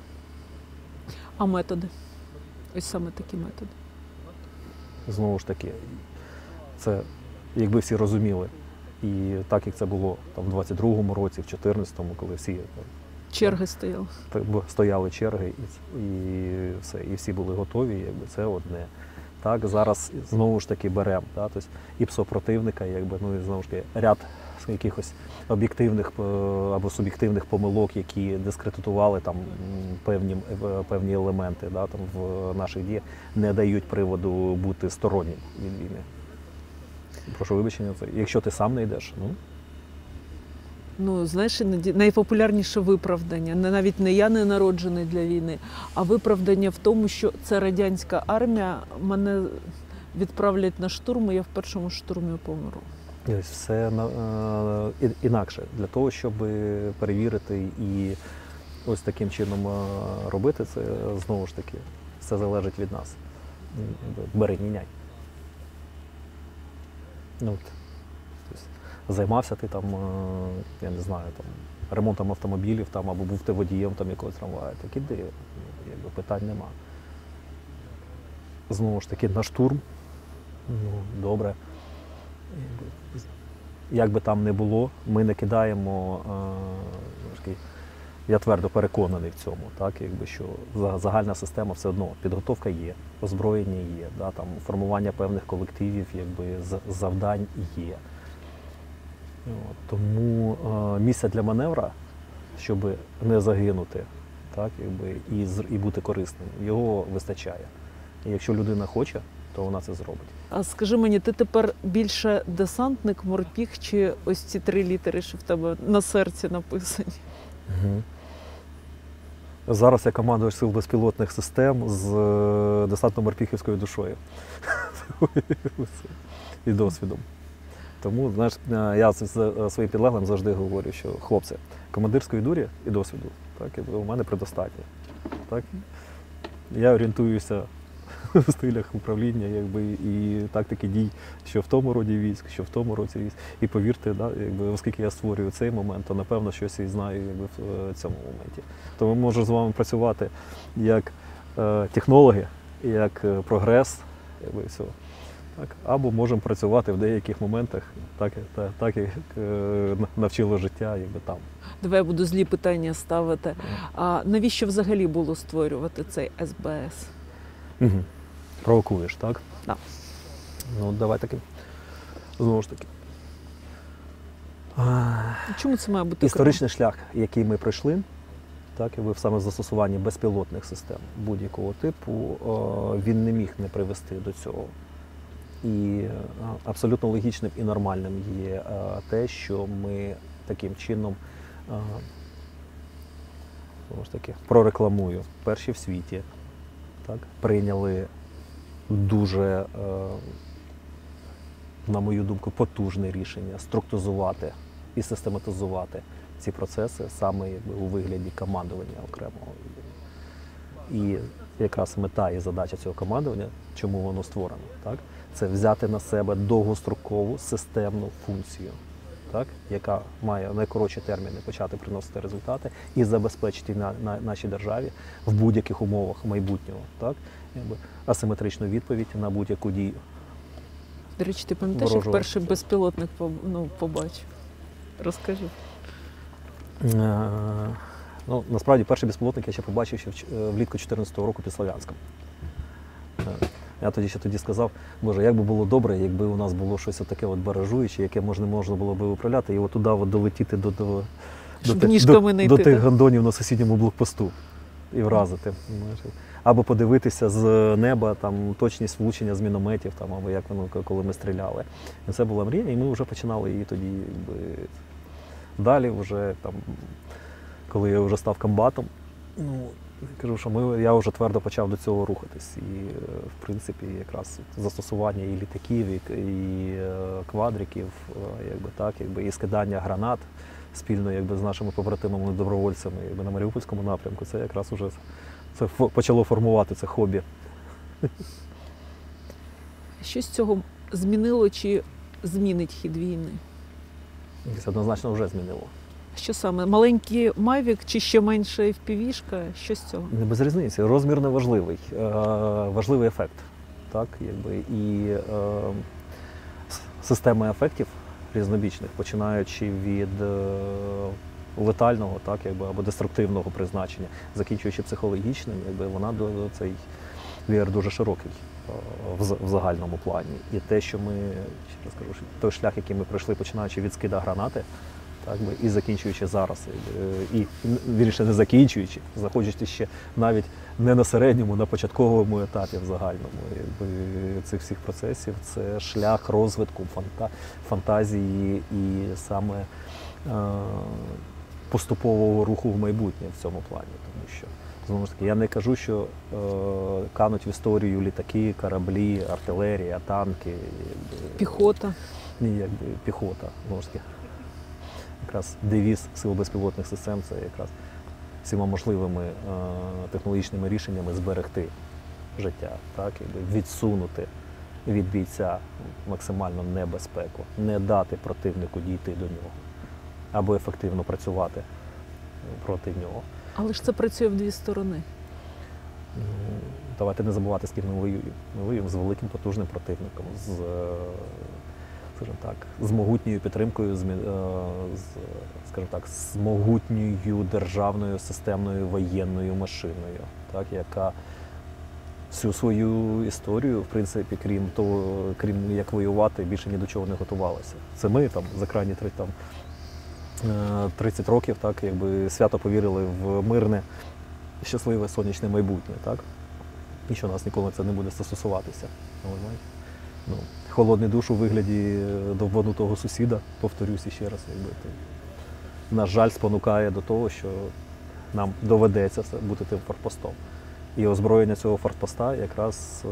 А методи? Ось саме такі методи. Знову ж таки, це якби всі розуміли. І так як це було там, в двадцять другому році, в чотирнадцятому, коли всі там, Черги стояли. так, бо стояли черги і, і все, і всі були готові, якби це одне. Так, зараз знову ж таки беремо, да, тобто і псопротивника, якби, ну і знову ж таки ряд якихось об'єктивних е, або суб'єктивних помилок, які дискредитували там м, певні, е, певні елементи, да, там, в наших діях, не дають приводу бути стороннім від війни. Прошу вибачення, це якщо ти сам не йдеш, ну. Ну, знаєш, іноді найпопулярніше виправдання. Не навіть не я не народжений для війни, а виправдання в тому, що це радянська армія, мене відправлять на штурм, і я в першому штурмі помру. І ось все на- е, і- інакше. Для того, щоб перевірити і ось таким чином е, робити, це знову ж таки все залежить від нас. М, Бери, міняй. Ну, от. Тобто, займався ти там, е, я не знаю, там, ремонтом автомобілів там, або був ти водієм там, якогось трамваю, так іди, якби питань нема. Знову ж таки, на штурм, ну, добре. Якби, Як би там не було, ми не кидаємо, е, такий, я твердо переконаний в цьому, так, якби, що за- загальна система все одно, підготовка є, озброєння є, да, там, формування певних колективів, якби, з- завдань є. От, тому е, місця для маневра, щоб не загинути, так, якби, і, з- і бути корисним, його вистачає. І якщо людина хоче, то вона це зробить. А скажи мені, ти тепер більше десантник, морпіг, чи ось ці три літери, що в тебе на серці написані? Угу. Зараз я командувач сил безпілотних систем з е, десантно-морпіхівською душою і досвідом. Тому, знаєш, е, я з з своїм підлеглим завжди говорю, що хлопці, командирської дурі і досвіду, так, якби, у мене предостатньо. Так? Я орієнтуюся в стилях управління, якби, і тактики дій, що в тому роді військ, що в тому роді військ. І повірте, да, якби, оскільки я створюю цей момент, то напевно щось і знаю, якби, в е, цьому моменті. Тому можу з вами працювати як е, технологи, як е, прогрес, якби, все. Так? Або можемо працювати в деяких моментах, так, так, так як е, навчило життя, якби там. Давай я буду злі питання ставити. А навіщо взагалі було створювати цей ес бе ес? Угу. Провокуєш, так? Так. Ну, давай таки. Знову ж таки. Чому це має бути Історичний шлях, який ми пройшли, так, якби саме в застосуванні безпілотних систем будь-якого типу, о, він не міг не привести до цього. І а, абсолютно логічним і нормальним є а, те, що ми таким чином а, знову ж таки, прорекламую, перші в світі, так, прийняли дуже, е, на мою думку, потужне рішення структуризувати і систематизувати ці процеси саме, якби, у вигляді командування окремого. І якраз мета і задача цього командування, чому воно створено, так, це взяти на себе довгострокову системну функцію, так, яка має в найкоротші терміни почати приносити результати і забезпечити на, на нашій державі в будь-яких умовах майбутнього, так, якби, асиметричну відповідь на будь-яку дію. До речі, ти пам'ятаєш, як ворожого. перший безпілотник поб- ну, побачив? Розкажи. Е, Ну, насправді, перший безпілотник я ще побачив ще в ч- е, влітку чотирнадцятого року під Слов'янськом. Е, Я тоді ще тоді сказав, Боже, як би було добре, якби у нас було щось таке от баражуюче, яке можна, можна було би управляти, і от туди от долетіти до, до, до, Щоб тих- ніжками до, не до йти, тих так? гандонів на сусідньому блокпосту і вразити. знаєш. Або подивитися з неба там, точність влучення з мінометів, там, або як воно, коли ми стріляли. І це була мрія, і ми вже починали її тоді якби, далі, вже, там, коли я вже став комбатом. Ну, я кажу, що ми, я вже твердо почав до цього рухатись. І, е, в принципі, якраз застосування і літаків, і, і е, квадриків, е, якби так, якби, і скидання гранат спільно якби, з нашими побратимами, добровольцями якби, на Маріупольському напрямку, це якраз уже це фо- почало формувати це хобі. Що з цього змінило чи змінить хід війни? Це однозначно вже змінило. Що саме? Маленький Мавік чи ще менше еф пі ві-шка? Що з цього? Не без різниці. Розмір не важливий. Е, важливий ефект. Так, якби, і е, с- система ефектів різнобічних, починаючи від е, летального, так, якби, або деструктивного призначення, закінчуючи психологічним, якби, вона до, до цей веєр дуже широкий е, в, з- в загальному плані. І те, що ми, ще раз кажу, що той шлях, який ми пройшли, починаючи від скида гранати, так би, і закінчуючи зараз, якби, і вірніше не закінчуючи, знаходячись ще навіть не на середньому, на початковому етапі в загальному якби, цих всіх процесів, це шлях розвитку фанта, фантазії і саме е, поступового руху в майбутнє в цьому плані. Тому що, знову ж таки, я не кажу, що е, кануть в історію літаки, кораблі, артилерія, танки. Якби, Піхота. ні, якби піхота, знову ж таки. Якраз девіз сил безпілотних систем це якраз всіма можливими е, технологічними рішеннями зберегти життя, так, якби відсунути від бійця максимально небезпеку, не дати противнику дійти до нього або ефективно працювати проти нього. Але ж це працює в дві сторони. Ну, давайте не забувати, з ким ми воюємо. Ми воюємо з великим потужним противником, з, е, скажімо так, з могутньою підтримкою, з, мі- е, з, скажімо так, з могутньою державною системною воєнною машиною, так, яка всю свою історію, в принципі, крім того, крім як воювати, більше ні до чого не готувалася. Це ми там за крайні три там е, тридцять років, так, якби свято повірили в мирне, щасливе сонячне майбутнє, так? І що нас ніколи це не буде застосуватися. Ну, знаєте, ну, холодний душ у вигляді довбанутого сусіда, повторюсь ще раз, якби то, на жаль, спонукає до того, що нам доведеться все бути тим форпостом. І озброєння цього форпоста якраз е-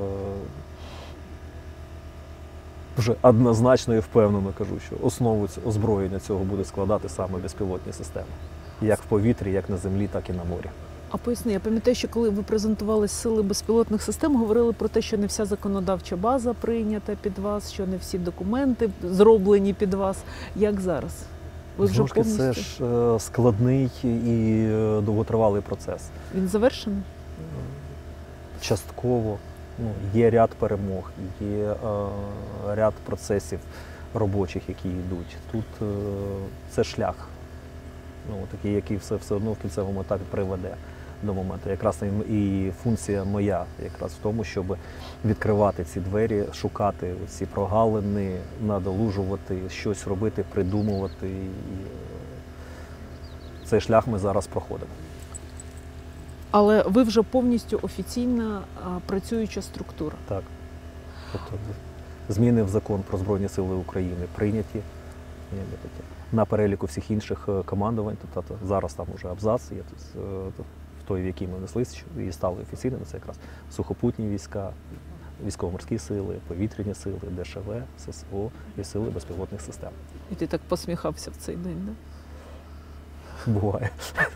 вже однозначно і впевнено кажу, що основу ць- озброєння цього буде складати саме безпілотні системи. Як в повітрі, як на землі, так і на морі. А поясни, я пам'ятаю, що коли ви презентували сили безпілотних систем, говорили про те, що не вся законодавча база прийнята під вас, що не всі документи зроблені під вас. Як зараз? Ви вже Знову ж таки, повністю? це ж е, складний і е, довготривалий процес. Він завершений? Частково ну, є ряд перемог, є е, ряд процесів робочих, які йдуть. Тут е, це шлях, ну, такий, який все, все одно в кінцевому етапі приведе до моменту. Якраз і, і функція моя якраз в тому, щоб відкривати ці двері, шукати ці прогалини, надолужувати, щось робити, придумувати. І, е, цей шлях ми зараз проходимо. Але ви вже повністю офіційна а, працююча структура. Так. Тобто зміни в закон про Збройні Сили України прийняті якби таке, на переліку всіх інших е, командувань. Тобто зараз там вже абзац є тут, е, тут, в той, в який ми неслись, і стали офіційними. Це якраз сухопутні війська, військово-морські сили, повітряні сили, Де Ше Ве, Се Се О і сили безпілотних систем. І ти так посміхався в цей день, да? Буває.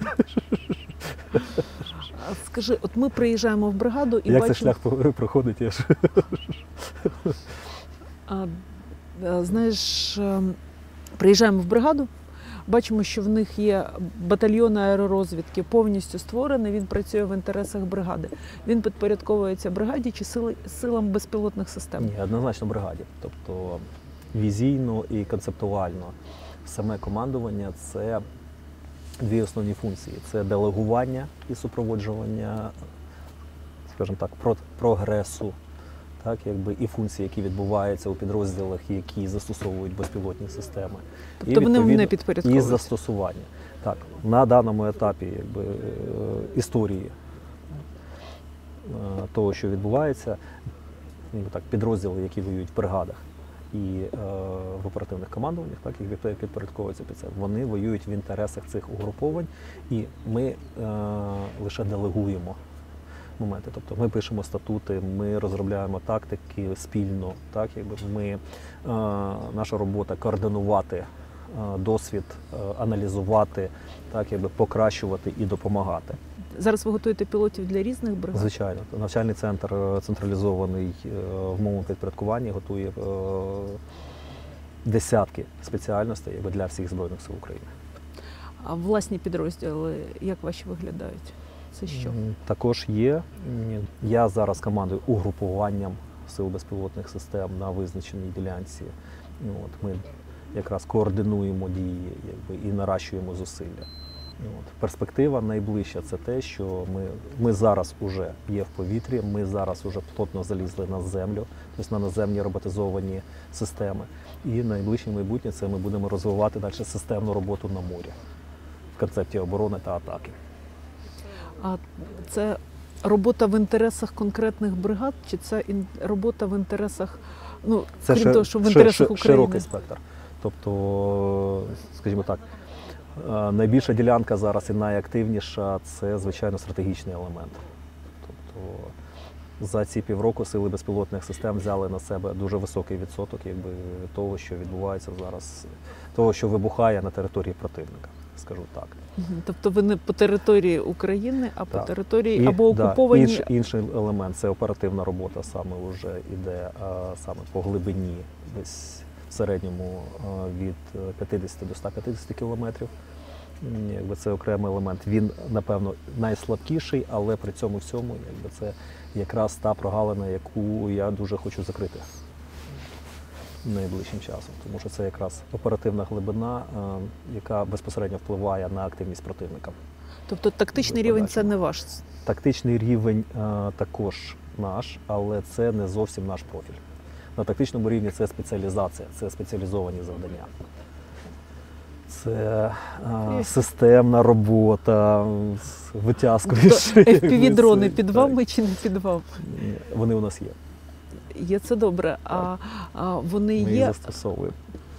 А скажи, от ми приїжджаємо в бригаду і Як бачимо... цей шлях по- проходить, я ж А, е, знаєш, е, приїжджаємо в бригаду, Бачимо, що в них є батальйон аеророзвідки, повністю створений, він працює в інтересах бригади. Він підпорядковується бригаді чи сили, силам безпілотних систем? Ні, однозначно бригаді. Тобто візійно і концептуально саме командування – це дві основні функції. Це делегування і супроводжування, скажімо так, прогресу, так, якби, і функції, які відбуваються у підрозділах, які застосовують безпілотні системи. Тобто і, вони не підпорядковуються? І застосування. Так, на даному етапі якби, історії того, що відбувається, так, підрозділи, які воюють в бригадах і е, в оперативних командуваннях, так, які підпорядковуються під це, вони воюють в інтересах цих угруповань, і ми е, лише делегуємо моменти. Тобто ми пишемо статути, ми розробляємо тактики спільно, так, якби ми, е, наша робота координувати е, досвід, е, аналізувати, так, якби покращувати і допомагати. Зараз ви готуєте пілотів для різних бригад? Звичайно. Навчальний центр централізований в моєму підпорядкуванні готує десятки спеціальностей для всіх Збройних сил України. А власні підрозділи, як ваші виглядають? Це що? Також є. Я зараз командую угрупуванням сил безпілотних систем на визначеній ділянці. От, ми якраз координуємо дії, якби, і наращуємо зусилля. От. Перспектива найближча – це те, що ми, ми зараз вже є в повітрі, ми зараз вже плотно залізли на землю, тобто на наземні роботизовані системи. І найближче майбутнє – це ми будемо розвивати далі системну роботу на морі в концепті оборони та атаки. А це робота в інтересах конкретних бригад, чи це робота в інтересах, ну, це крім шир, того, що в інтересах шир, України? Широкий спектр. Тобто, скажімо так, найбільша ділянка зараз і найактивніша – це, звичайно, стратегічний елемент. Тобто за ці півроку сили безпілотних систем взяли на себе дуже високий відсоток, якби, того, що відбувається зараз, того, що вибухає на території противника, скажу так. Тобто ви не по території України, а по так. території І, або окуповані? Да, інш, інший елемент – це оперативна робота, саме вже йде а, саме по глибині, десь в середньому від п'ятдесят до ста п'ятдесят кілометрів. Якби це окремий елемент. Він, напевно, найслабкіший, але при цьому всьому якби, це якраз та прогалина, яку я дуже хочу закрити найближчим часом. Тому що це якраз оперативна глибина, яка безпосередньо впливає на активність противника. Тобто тактичний рівень – це не ваш? Тактичний рівень також наш, але це не зовсім наш профіль. На тактичному рівні це спеціалізація, це спеціалізовані завдання. Це а, системна робота, витязкою. еф пі ві-дрони під вами чи не під вами? Вони у нас є. Є, це добре. А, а вони Ми є… Ми їх застосовуємо.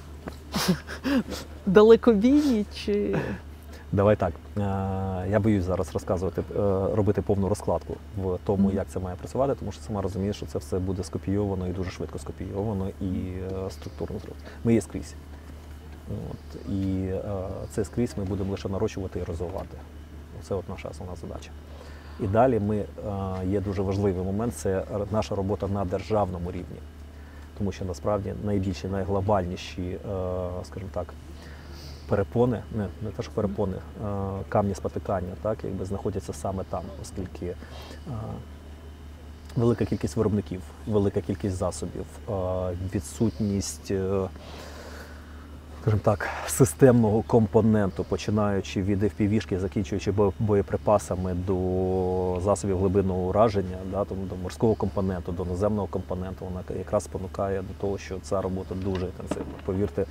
Далекобійні чи… Давай так, я боюсь зараз розказувати, робити повну розкладку в тому, як це має працювати, тому що сама розумієш, що це все буде скопійовано і дуже швидко скопійовано і структурно зроблено. Ми є скрізь. От, і це скрізь ми будемо лише нарощувати і розвивати. Це от наша основна задача. І далі ми, є дуже важливий момент, це наша робота на державному рівні. Тому що насправді найбільші, найглобальніші, скажімо так, перепони, не, не те, що перепони, камні спотикання, так, якби знаходяться саме там, оскільки велика кількість виробників, велика кількість засобів, відсутність, скажімо так, системного компоненту, починаючи від еф пі ві-шки, закінчуючи боєприпасами до засобів глибинного ураження, да, тому до морського компоненту, до наземного компоненту, вона якраз спонукає до того, що ця робота дуже інтенсивна. Повірте,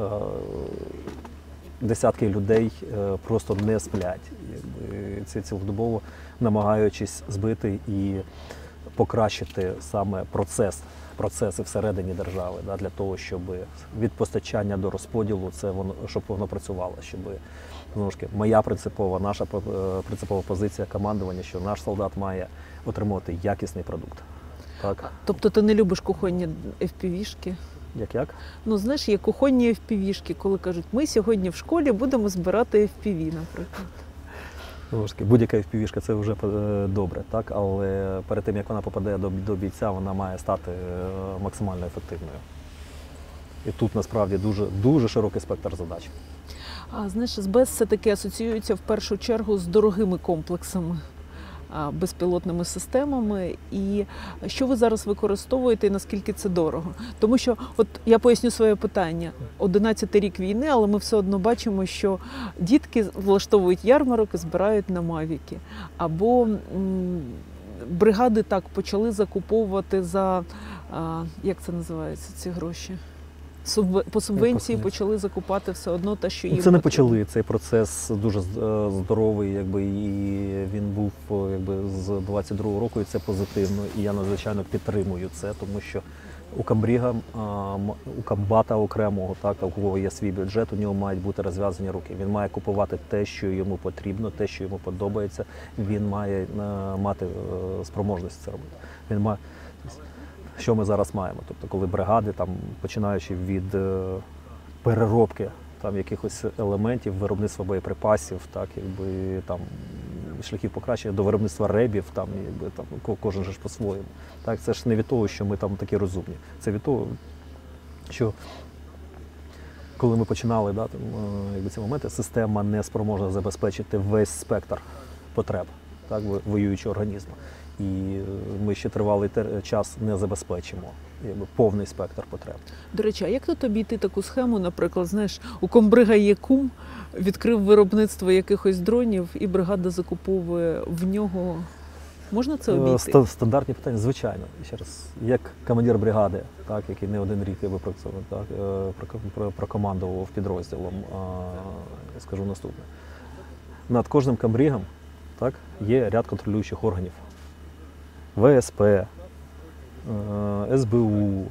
десятки людей просто не сплять, якби, це цілодобово намагаючись збити і покращити саме процес, процеси всередині держави, да, для того, щоб від постачання до розподілу це воно, щоб воно працювало, щоб, знову ж таки, моя принципова, наша принципова позиція командування, що наш солдат має отримувати якісний продукт. Так? Тобто ти не любиш кухонні еф пі ві-шки? Як-як? Ну, знаєш, є кухонні еф пі ві-шки, коли кажуть, ми сьогодні в школі будемо збирати еф пі ві, наприклад. Будь-яка еф пі ві-шка – це вже добре, так? Але перед тим, як вона попаде до, до бійця, вона має стати максимально ефективною. І тут, насправді, дуже, дуже широкий спектр задач. А знаєш, ес-бе ес все-таки асоціюється в першу чергу з дорогими комплексами, безпілотними системами. І що ви зараз використовуєте і наскільки це дорого? Тому що, от я поясню своє питання. одинадцятий рік війни, але ми все одно бачимо, що дітки влаштовують ярмарок і збирають на мавіки. Або м, бригади так почали закуповувати за, а, як це називається, ці гроші? Суб... По субвенції почали закупати все одно те, що їм Це не потрібно. почали. Цей процес дуже здоровий, якби, і він був якби, з двадцять другого року, і це позитивно. І я надзвичайно підтримую це, тому що у камбріга, у комбата окремого, так, у кого є свій бюджет, у нього мають бути розв'язані руки. Він має купувати те, що йому потрібно, те, що йому подобається. Він має мати спроможність це робити. Він має... Що ми зараз маємо? Тобто, коли бригади, там, починаючи від е, переробки там, якихось елементів, виробництва боєприпасів, так, якби, там, шляхів покращення, до виробництва ребів, там, якби, там, кожен же ж по-своєму. Так, це ж не від того, що ми там такі розумні. Це від того, що коли ми починали, да, там, якби, ці моменти, система не спроможна забезпечити весь спектр потреб, так, воюючого організму. І ми ще тривалий час не забезпечимо якби, повний спектр потреб. До речі, а як тут обійти таку схему, наприклад, знаєш, у комбрига є кум, відкрив виробництво якихось дронів і бригада закуповує в нього. Можна це обійти? Стандартні питання, звичайно. Ще раз, як командир бригади, так, який не один рік випрацьовував, так, прокомандував підрозділом, я скажу наступне. Над кожним комбригом, так, є ряд контролюючих органів. ве ес пе, ес бе у,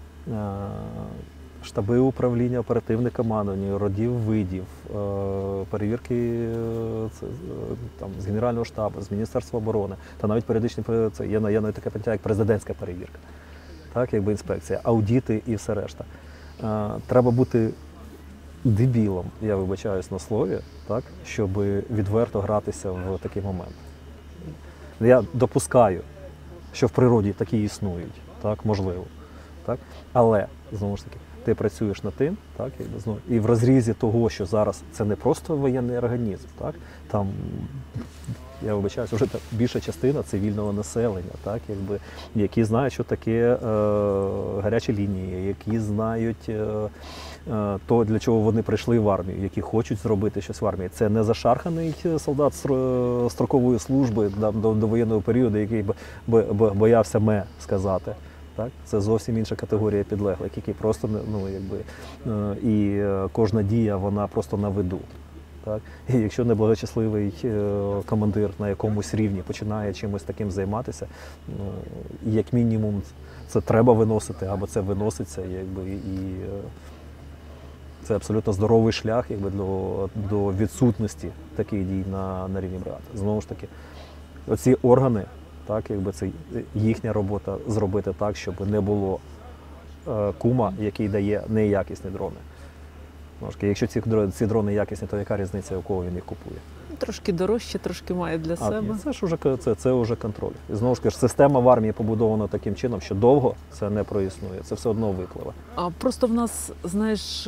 штаби управління оперативне командування, родів видів, перевірки там, з Генерального штабу, з Міністерства оборони, та навіть періодичні, це є, є навіть таке поняття, як президентська перевірка, так, якби інспекція, аудіти і все решта. Треба бути дебілом, я вибачаюсь на слові, так, щоб відверто гратися в такий момент. Я допускаю, що в природі такі існують, так, можливо. Так? Але, знову ж таки, ти працюєш над тим, так, і, знову, і в розрізі того, що зараз це не просто воєнний організм, так, там, я вибачаюся, вже більша частина цивільного населення, так, якби, які знають, що таке е, гарячі лінії, які знають е, е, то, для чого вони прийшли в армію, які хочуть зробити щось в армії. Це не зашарханий солдат строкової служби до, до, до воєнного періоду, який боявся ме сказати. Так? Це зовсім інша категорія підлеглих, які просто, ну, якби, е, і кожна дія, вона просто на виду. Так? І якщо неблагочесливий е, командир на якомусь рівні починає чимось таким займатися, ну, як мінімум це треба виносити, або це виноситься, якби, і е, це абсолютно здоровий шлях, якби, до, до відсутності таких дій на, на рівні бригади. Знову ж таки, оці органи, так, якби, це їхня робота зробити так, щоб не було е, кума, який дає неякісні дрони. Якщо ці, ці дрони якісні, то яка різниця, у кого він їх купує? Трошки дорожче, трошки має для а, себе. Це ж уже, це, це вже контроль. І знову ж таки, система в армії побудована таким чином, що довго це не проіснує, це все одно випливе. А просто в нас, знаєш,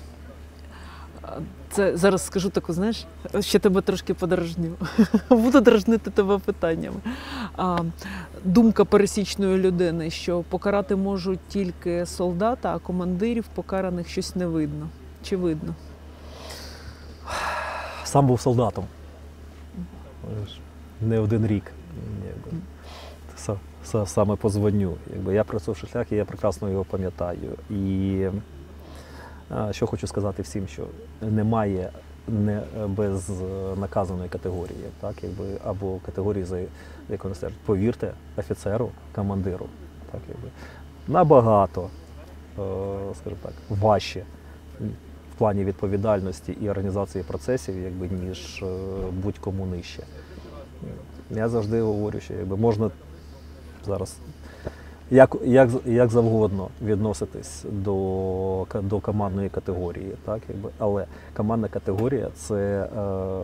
це зараз скажу таку, знаєш, ще тебе трошки подражню. Буду дражнити тебе питаннями. А, думка пересічної людини, що покарати можуть тільки солдата, а командирів покараних щось не видно. Чи видно? Сам був солдатом. Не один рік. Саме по званню. Я пройшов шлях, і я прекрасно його пам'ятаю. І що хочу сказати всім, що немає не безнаказаної категорії, так, якби, або категорії, за якою стежать. Повірте, офіцеру, командиру, так, якби, набагато, скажімо так, важче в плані відповідальності і організації процесів, якби, ніж будь-кому нижче. Я завжди говорю, що якби, можна зараз як, як, як завгодно відноситись до, до командної категорії, так, якби, але командна категорія – це, е,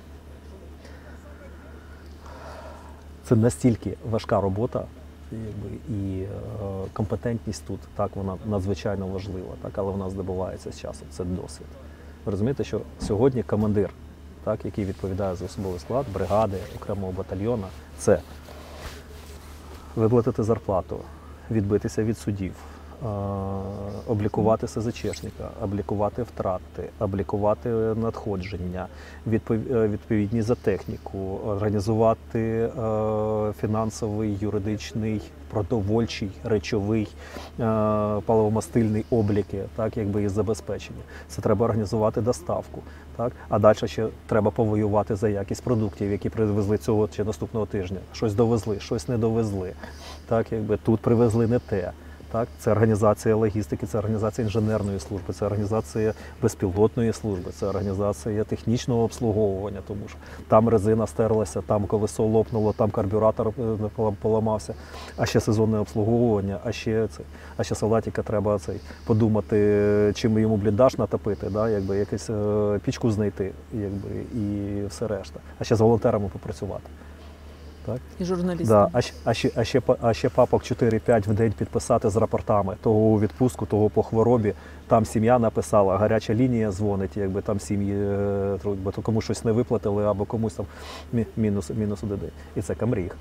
це настільки важка робота, якби, і е, компетентність тут, так, вона надзвичайно важлива, так, але вона здобувається з часом, це досвід. Ви розумієте, що сьогодні командир, так, який відповідає за особовий склад бригади, окремого батальйона, це виплатити зарплату, відбитися від судів, облікувати СЗЧшника, облікувати втрати, облікувати надходження, відповідні за техніку, організувати фінансовий, юридичний, продовольчий, речовий, паливомастильний обліки, так, якби і забезпечення. Це треба організувати доставку. Так? А далі ще треба повоювати за якість продуктів, які привезли цього чи наступного тижня. Щось довезли, щось не довезли. Так, якби тут привезли не те. Так, це організація логістики, це організація інженерної служби, це організація безпілотної служби, це організація технічного обслуговування, тому що там резина стерлася, там колесо лопнуло, там карбюратор поламався, а ще сезонне обслуговування, а ще це, а ще солдатика треба цей подумати, чим йому бліндаж натопити, да, якби якусь е, пічку знайти, якби і все решта, а ще з волонтерами попрацювати. Так? І журналістам. Да. А, ще, а, ще, а, ще, а ще папок чотири-п'ять в день підписати з рапортами. Того у відпустку, того по хворобі. Там сім'я написала, гаряча лінія дзвонить, якби там сім'ї, бо то комусь щось не виплатили, або комусь там мінус, мінус УДД. І це камріг.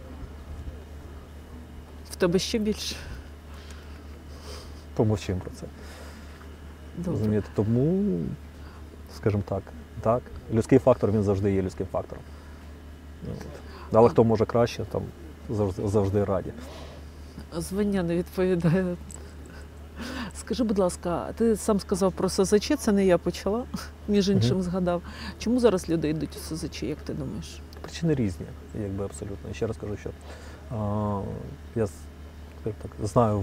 В тебе ще більше? Помовчимо про це. Добре. Тому, скажімо так, так, людський фактор, він завжди є людським фактором. Але хто може краще, там завжди, завжди раді. Звання не відповідає. Скажи, будь ласка, ти сам сказав про СЗЧ, це не я почала, між іншим угу. згадав. Чому зараз люди йдуть у СЗЧ, як ти думаєш? Причини різні, якби абсолютно. І ще раз кажу, що а, я так, знаю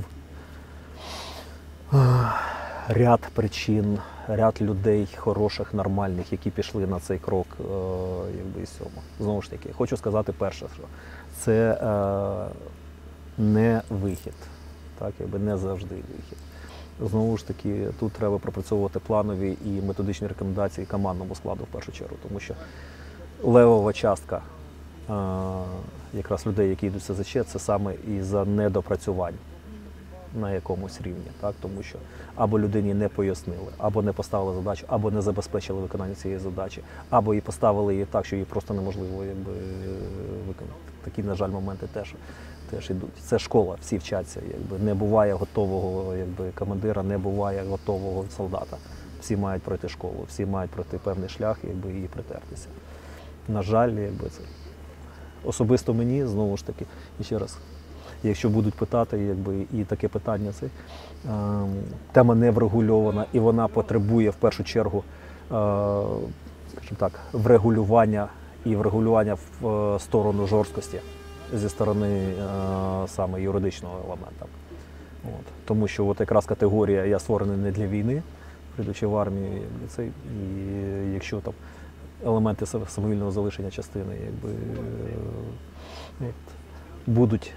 а, ряд причин, ряд людей хороших, нормальних, які пішли на цей крок, е, якби із цього. Знову ж таки, хочу сказати перше, що це е, не вихід, так, якби не завжди вихід. Знову ж таки, тут треба пропрацьовувати планові і методичні рекомендації командному складу в першу чергу, тому що левова частка е, якраз людей, які йдуть в СЗЧ, це саме із-за недопрацювань на якомусь рівні, так, тому що або людині не пояснили, або не поставили задачу, або не забезпечили виконання цієї задачі, або і поставили її так, що її просто неможливо якби, виконати. Такі, на жаль, моменти теж, теж йдуть. Це школа, всі вчаться. Якби. Не буває готового якби, командира, не буває готового солдата. Всі мають пройти школу, всі мають пройти певний шлях якби, і притертися. На жаль, якби, це особисто мені, знову ж таки, і ще раз, якщо будуть питати, якби, і таке питання, це, е, тема не врегульована, і вона потребує в першу чергу, е, скажімо так, врегулювання і врегулювання в е, сторону жорсткості зі сторони е, саме юридичного елемента. От. Тому що от якраз категорія «я створений не для війни», прийдучи в армію, якби, це, і якщо там елементи самовільного залишення частини якби, е, от, будуть,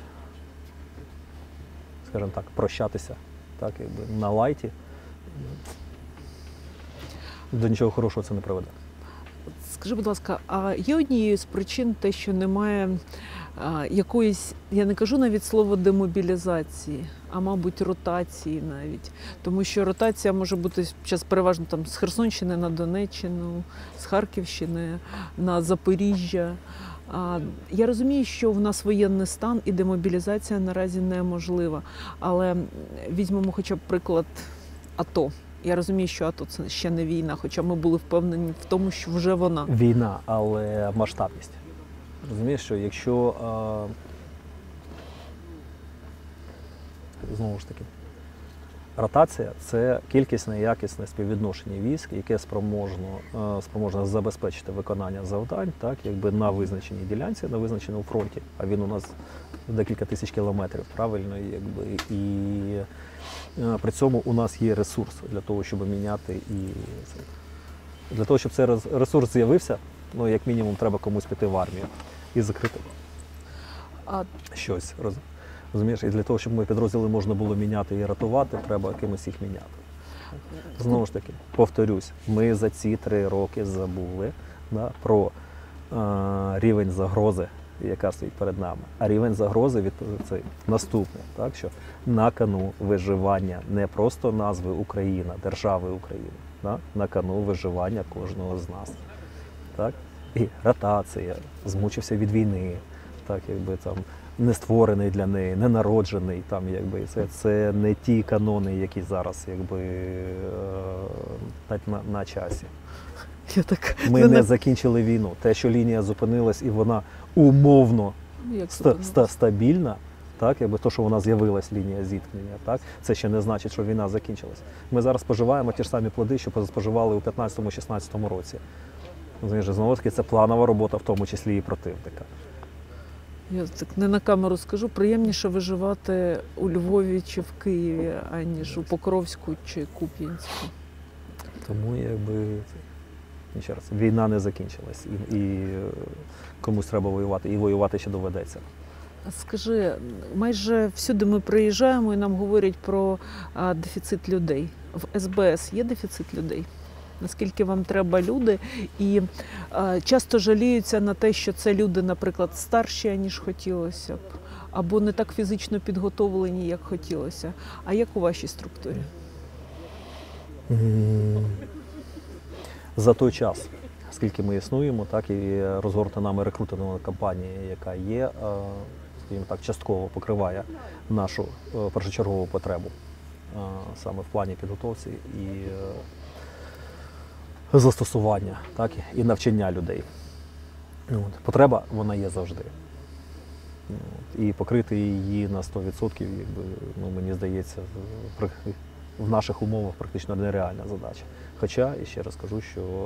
скажімо так, прощатися, так, якби, на лайті, до нічого хорошого це не приведе. Скажи, будь ласка, а є однією з причин те, що немає а, якоїсь, я не кажу навіть слово демобілізації, а мабуть ротації навіть. Тому що ротація може бути зараз переважно там з Херсонщини на Донеччину, з Харківщини на Запоріжжя. А, я розумію, що в нас воєнний стан і демобілізація наразі неможлива. Але візьмемо хоча б приклад АТО. Я розумію, що АТО це ще не війна, хоча ми були впевнені в тому, що вже вона. Війна, але масштабність. Розумієш, що якщо, е, знову ж таки, ротація – це кількісне і якісне співвідношення військ, яке спроможно, е, спроможно забезпечити виконання завдань, так, якби на визначеній ділянці, на визначеному фронті, а він у нас декілька тисяч кілометрів, правильно, якби, і е, при цьому у нас є ресурс для того, щоб міняти і це. Для того, щоб цей ресурс з'явився, ну, як мінімум, треба комусь піти в армію і закрити А... щось. Розумієш? І для того, щоб ми підрозділи можна було міняти і рятувати, треба кимось їх міняти. Знову ж таки, повторюсь, ми за ці три роки забули, да, про е, рівень загрози, яка стоїть перед нами. А рівень загрози від це наступний, так, що на кону виживання не просто назви Україна, держави України, Да? На кону виживання кожного з нас. Так? І ротація, змучився від війни, так, якби, там, не створений для неї, не народжений. Там, якби, це, це не ті канони, які зараз якби, на, на, на часі. Я так... Ми не закінчили війну. Те, що лінія зупинилась і вона умовно ста, ста, стабільна, так, якби то, що вона з'явилась, лінія зіткнення, так, це ще не значить, що війна закінчилась. Ми зараз споживаємо ті ж самі плоди, що споживали у п'ятнадцятому-шістнадцятому році. Знову таки, це планова робота, в тому числі і противника. Я так не на камеру скажу, приємніше виживати у Львові чи в Києві, аніж у Покровську чи Куп'янську. Тому, якби, ще раз, війна не закінчилась, і, і комусь треба воювати, і воювати ще доведеться. Скажи, майже всюди ми приїжджаємо і нам говорять про а, дефіцит людей. В ес бе ес є дефіцит людей? Наскільки вам треба люди? І а, часто жаліються на те, що це люди, наприклад, старші, ніж хотілося б, або не так фізично підготовлені, як хотілося. А як у вашій структурі? За той час, скільки ми існуємо, так і розгорнута нами рекрутингова кампанія, яка є, скажімо так, частково покриває нашу першочергову потребу саме в плані підготовці і застосування, так, і навчання людей. От. Потреба, вона є завжди. От. І покрити її на сто відсотків, якби, ну, мені здається, в наших умовах практично нереальна задача. Хоча, і ще раз кажу, що е,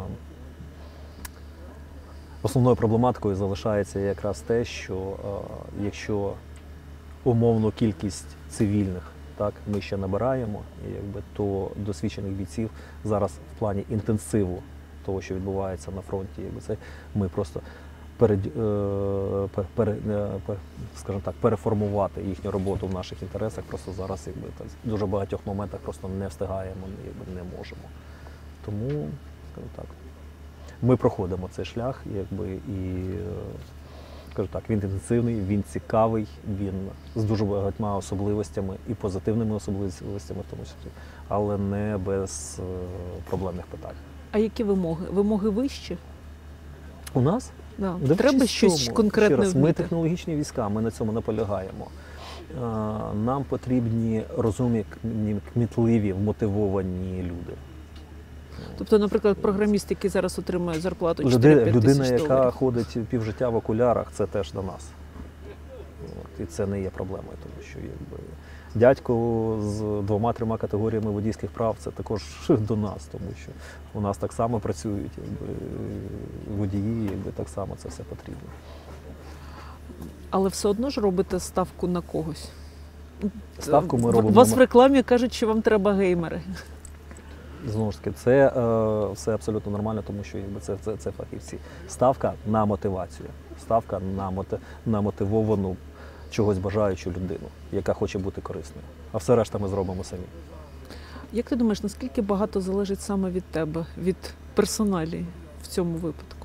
основною проблематикою залишається якраз те, що е, якщо умовну кількість цивільних, так, ми ще набираємо, і, якби, то досвідчених бійців зараз в плані інтенсиву того, що відбувається на фронті, якби, це ми просто перед, е, пер, пер, пер, скажімо так, переформувати їхню роботу в наших інтересах просто зараз, якби, так, в дуже багатьох моментах просто не встигаємо, якби, не можемо. Тому, скажімо так, ми проходимо цей шлях, якби, і, скажу так, він інтенсивний, він цікавий, він з дуже багатьма особливостями і позитивними особливостями в тому числі, але не без проблемних питань. А які вимоги? Вимоги вищі? У нас? Да. Треба щось конкретне раз, вміти. Ми технологічні війська, ми на цьому наполягаємо. Нам потрібні розумні, кмітливі, вмотивовані люди. Тобто, наприклад, програміст, який зараз отримує зарплату Люди, чотири-п'ять людина, тисяч доларів. яка ходить півжиття в окулярах, це теж до нас. От, і це не є проблемою, тому що, якби, дядько з двома-трьома категоріями водійських прав – це також до нас, тому що у нас так само працюють, якби, водії, якби, так само це все потрібно. Але все одно ж робите ставку на когось? Ставку ми робимо. У вас в рекламі кажуть, що вам треба геймери. Знову ж таки, це е, все абсолютно нормально, тому що, якби, це, це, це фахівці. Ставка на мотивацію, ставка на, моти, на мотивовану, чогось бажаючу людину, яка хоче бути корисною. А все решта ми зробимо самі. Як ти думаєш, наскільки багато залежить саме від тебе, від персоналії в цьому випадку?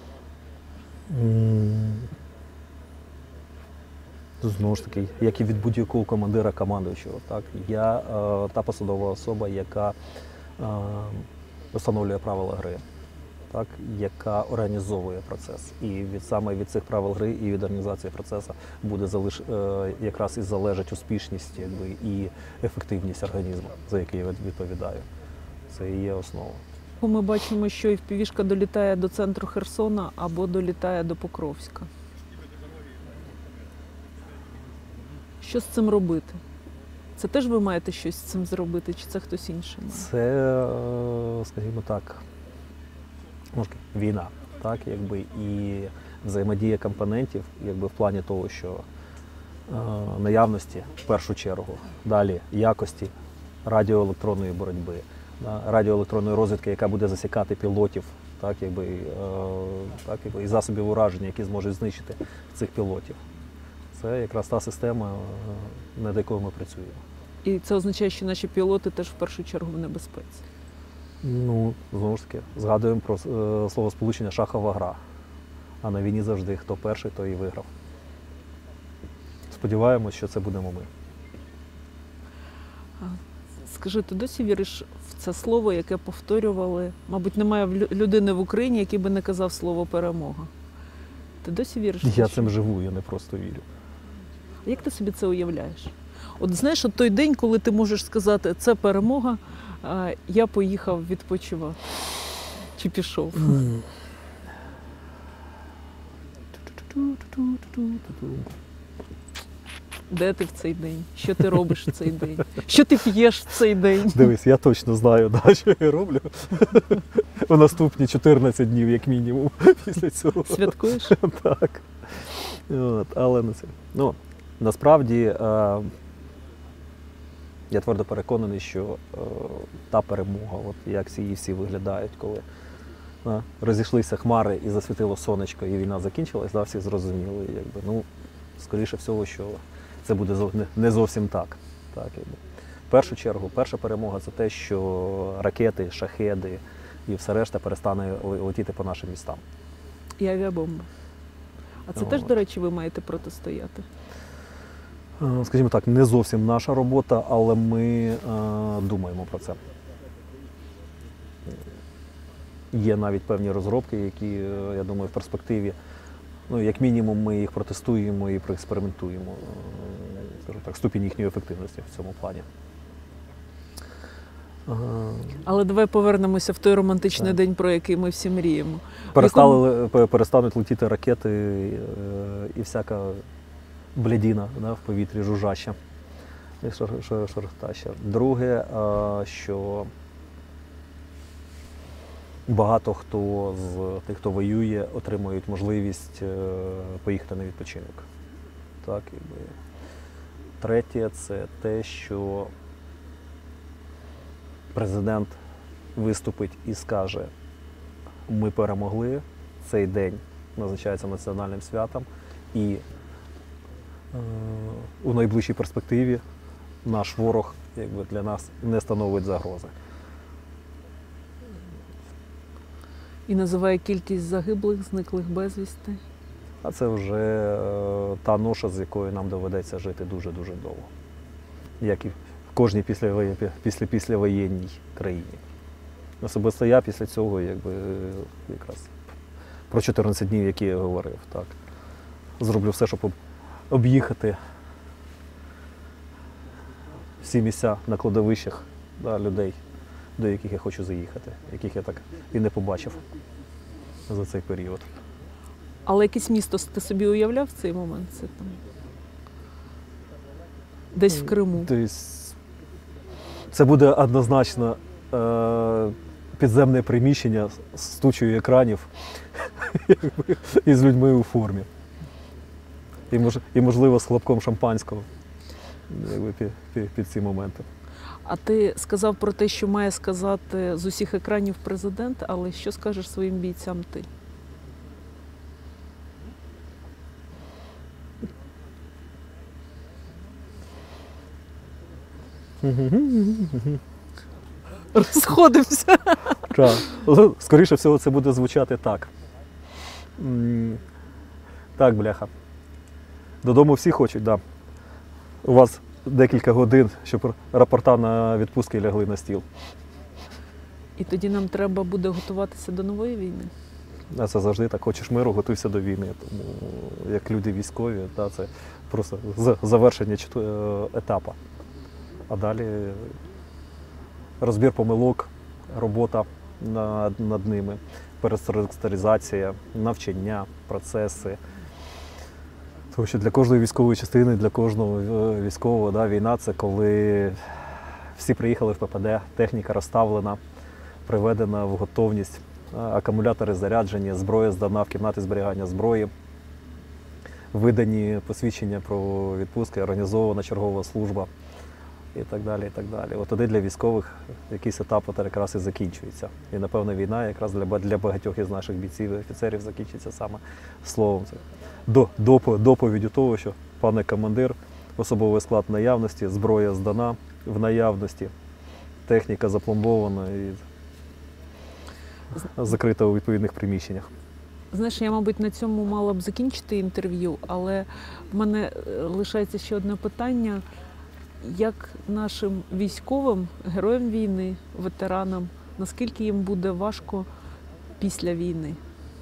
Mm. Знову ж таки, як і від будь-якого командира командуючого. Так? Я е, та посадова особа, яка е, встановлює правила гри, так? Яка організовує процес. І від, саме від цих правил гри і від організації процесу буде залиш, е, якраз і залежить успішність, якби, і ефективність організму, за який я відповідаю. Це і є основа. Ми бачимо, що еф пі ві-шка долітає до центру Херсона або долітає до Покровська. Що з цим робити? Це теж ви маєте щось з цим зробити, чи це хтось інший має? Це, скажімо так, може, війна, так, якби, і взаємодія компонентів, якби, в плані того, що е, наявності, в першу чергу, далі якості радіоелектронної боротьби, да, радіоелектронної розвідки, яка буде засікати пілотів, так, якби, е, так, якби, і засобів ураження, які зможуть знищити цих пілотів. Це якраз та система, над якою ми працюємо. І це означає, що наші пілоти теж в першу чергу в небезпеці? Ну, знову ж таки, згадуємо про е, словосполучення «шахова гра». А на війні завжди хто перший, той і виграв. Сподіваємось, що це будемо ми. Скажи, ти досі віриш в це слово, яке повторювали? Мабуть, немає в лю- людини в Україні, який би не казав слово перемога. Ти досі віриш? в Я це, цим що- живу, я не просто вірю. Як ти собі це уявляєш? От знаєш, от той день, коли ти можеш сказати, це перемога, а я поїхав відпочивати. Чи пішов? Де ти в цей день? Що ти робиш в цей день? Що ти п'єш в цей день? Дивись, я точно знаю, да, що я роблю в наступні чотирнадцять днів, як мінімум, після цього. Святкуєш? Так. От, але не це. Ну, насправді, е, я твердо переконаний, що е, та перемога, от як ці її всі виглядають, коли е, розійшлися хмари і засвітило сонечко, і війна закінчилась, да, всі зрозуміли, якби, ну, скоріше всього, що це буде зо- не- не зовсім так. Так, якби. В першу чергу, перша перемога – це те, що ракети, шахеди і все решта перестане ле- летіти по нашим містам. І авіабомби. А це От. теж, до речі, ви маєте протистояти. Е, Скажімо так, не зовсім наша робота, але ми е, думаємо про це. Є навіть певні розробки, які, е, я думаю, в перспективі, ну, як мінімум, ми їх протестуємо і проекспериментуємо, е, скажімо так, ступінь їхньої ефективності в цьому плані. Е, Але давай повернемося в той романтичний Так. день, про який ми всі мріємо. Перестали, ле- пе- перестануть летіти ракети е, і всяка блядіна, да, в повітрі жужжаща і шар- шар- шарахтаща. Друге, е, що багато хто з тих, хто воює, отримують можливість е, поїхати на відпочинок. Так, якби. Третє, це те, що президент виступить і скаже: ми перемогли, цей день назначається національним святом, і е, у найближчій перспективі наш ворог, якби, для нас не становить загрози. І називає кількість загиблих, зниклих безвісти. А це вже е, та ноша, з якою нам доведеться жити дуже-дуже довго. Як і в кожній післявоє- після післявоєнній країні. Особисто я після цього, якби, е, якраз про чотирнадцять днів, які я говорив, так. Зроблю все, щоб об- об'їхати всі місця на кладовищах, да, людей, до яких я хочу заїхати, яких я так і не побачив за цей період. Але якесь місто ти собі уявляв в цей момент? Це там десь в Криму. Тобто це буде однозначно е, підземне приміщення з тучою екранів якби, і з людьми у формі. І, мож, і можливо, з хлопком шампанського, якби, під, під, під ці моменти. А ти сказав про те, що має сказати з усіх екранів президент, але що скажеш своїм бійцям ти? Розходимося. Так. Але, скоріше всього, це буде звучати так. М, Так, бляха. Додому всі хочуть, так. Да. У вас декілька годин, щоб рапорта на відпустки лягли на стіл. І тоді нам треба буде готуватися до нової війни. А це завжди так. Хочеш миру, готуйся до війни. Тому як люди військові, та, це просто з- завершення чот- е, етапу. А далі розбір помилок, робота над, над ними, переструктуризація, навчання, процеси. Тому що для кожної військової частини, для кожного е, військового, да, війна – це коли всі приїхали в ППД, техніка розставлена, приведена в готовність, а, акумулятори заряджені, зброя здана в кімнати зберігання зброї, видані посвідчення про відпустки, організована чергова служба і так далі. І так далі. От тоді для військових якийсь етап от якраз і закінчується. І, напевно, війна якраз для, ба- для багатьох із наших бійців і офіцерів закінчиться саме словом. Це до, допо- доповіддю того, що, пане командир, особовий склад в наявності, зброя здана в наявності, техніка запломбована і закрита у відповідних приміщеннях. Знаєш, я, мабуть, на цьому мала б закінчити інтерв'ю, але в мене е, лишається ще одне питання. як нашим військовим, героям війни, ветеранам, наскільки їм буде важко після війни?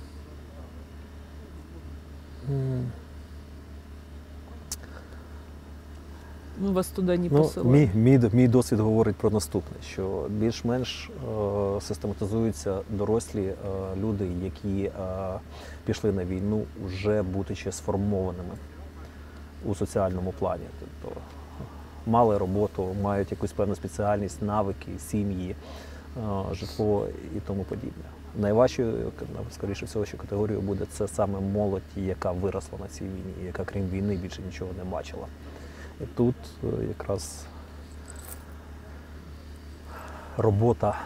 Ми вас туди не Ну, посилали. мій, мій, мій досвід говорить про наступне, що більш-менш е, систематизуються дорослі е, люди, які е, пішли на війну, вже будучи сформованими у соціальному плані. Тобто мали роботу, мають якусь певну спеціальність, навики, сім'ї, е, житло і тому подібне. Найважчою, скоріше всього, що категорією буде це саме молодь, яка виросла на цій війні, яка крім війни більше нічого не бачила. І тут якраз робота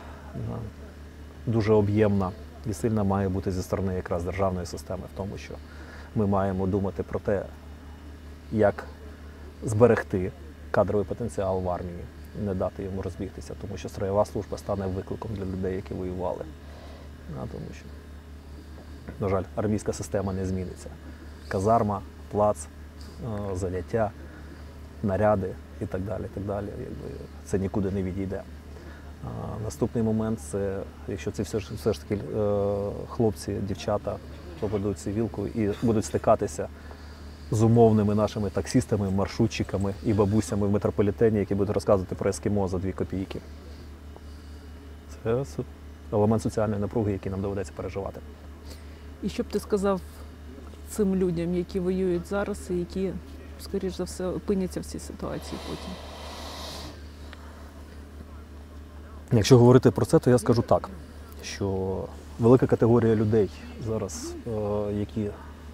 дуже об'ємна і сильна має бути зі сторони якраз державної системи в тому, що ми маємо думати про те, як зберегти кадровий потенціал в армії, не дати йому розбігтися, тому що строєва служба стане викликом для людей, які воювали. А, тому що, на жаль, армійська система не зміниться. Казарма, плац, заняття, наряди і так далі, так далі. Якби це нікуди не відійде. А, наступний момент це, якщо це все ж, все ж таки е, хлопці, дівчата попадуть в цивілку і будуть стикатися з умовними нашими таксістами, маршрутчиками і бабусями в метрополітені, які будуть розказувати про ескімо за дві копійки. Це елемент соціальної напруги, який нам доведеться переживати. І що б ти сказав цим людям, які воюють зараз і які, скоріш за все, опиняться в цій ситуації потім? Якщо говорити про це, то я скажу так, що велика категорія людей зараз, які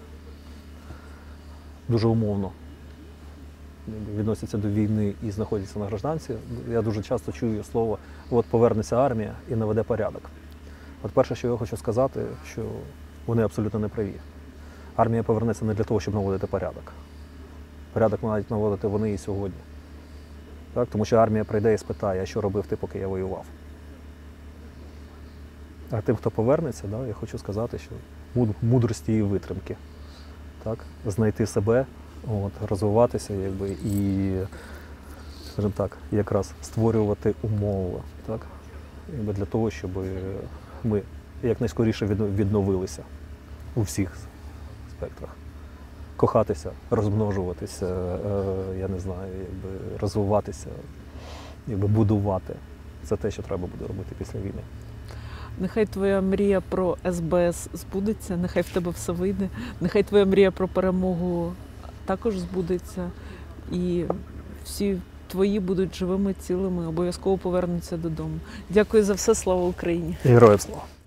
дуже умовно відносяться до війни і знаходяться на гражданці, я дуже часто чую слово «от повернеться армія і наведе порядок». От перше, що я хочу сказати, що вони абсолютно не праві. Армія повернеться не для того, щоб наводити порядок. Порядок мають наводити вони і сьогодні. Так? Тому що армія прийде і спитає, а що робив ти, поки я воював. А тим, хто повернеться, да, я хочу сказати, що мудрості і витримки. Так? Знайти себе, от, розвиватися якби, і, скажімо так, якраз створювати умови, так? Якби для того, щоб ми якнайскоріше відновилися у всіх спектрах. Кохатися, розмножуватися, я не знаю, якби, розвиватися, якби, будувати. Це те, що треба буде робити після війни. Нехай твоя мрія про ес бе ес збудеться, нехай в тебе все вийде, нехай твоя мрія про перемогу також збудеться, і всі твої будуть живими, цілими, обов'язково повернуться додому. Дякую за все, слава Україні! Героям слава!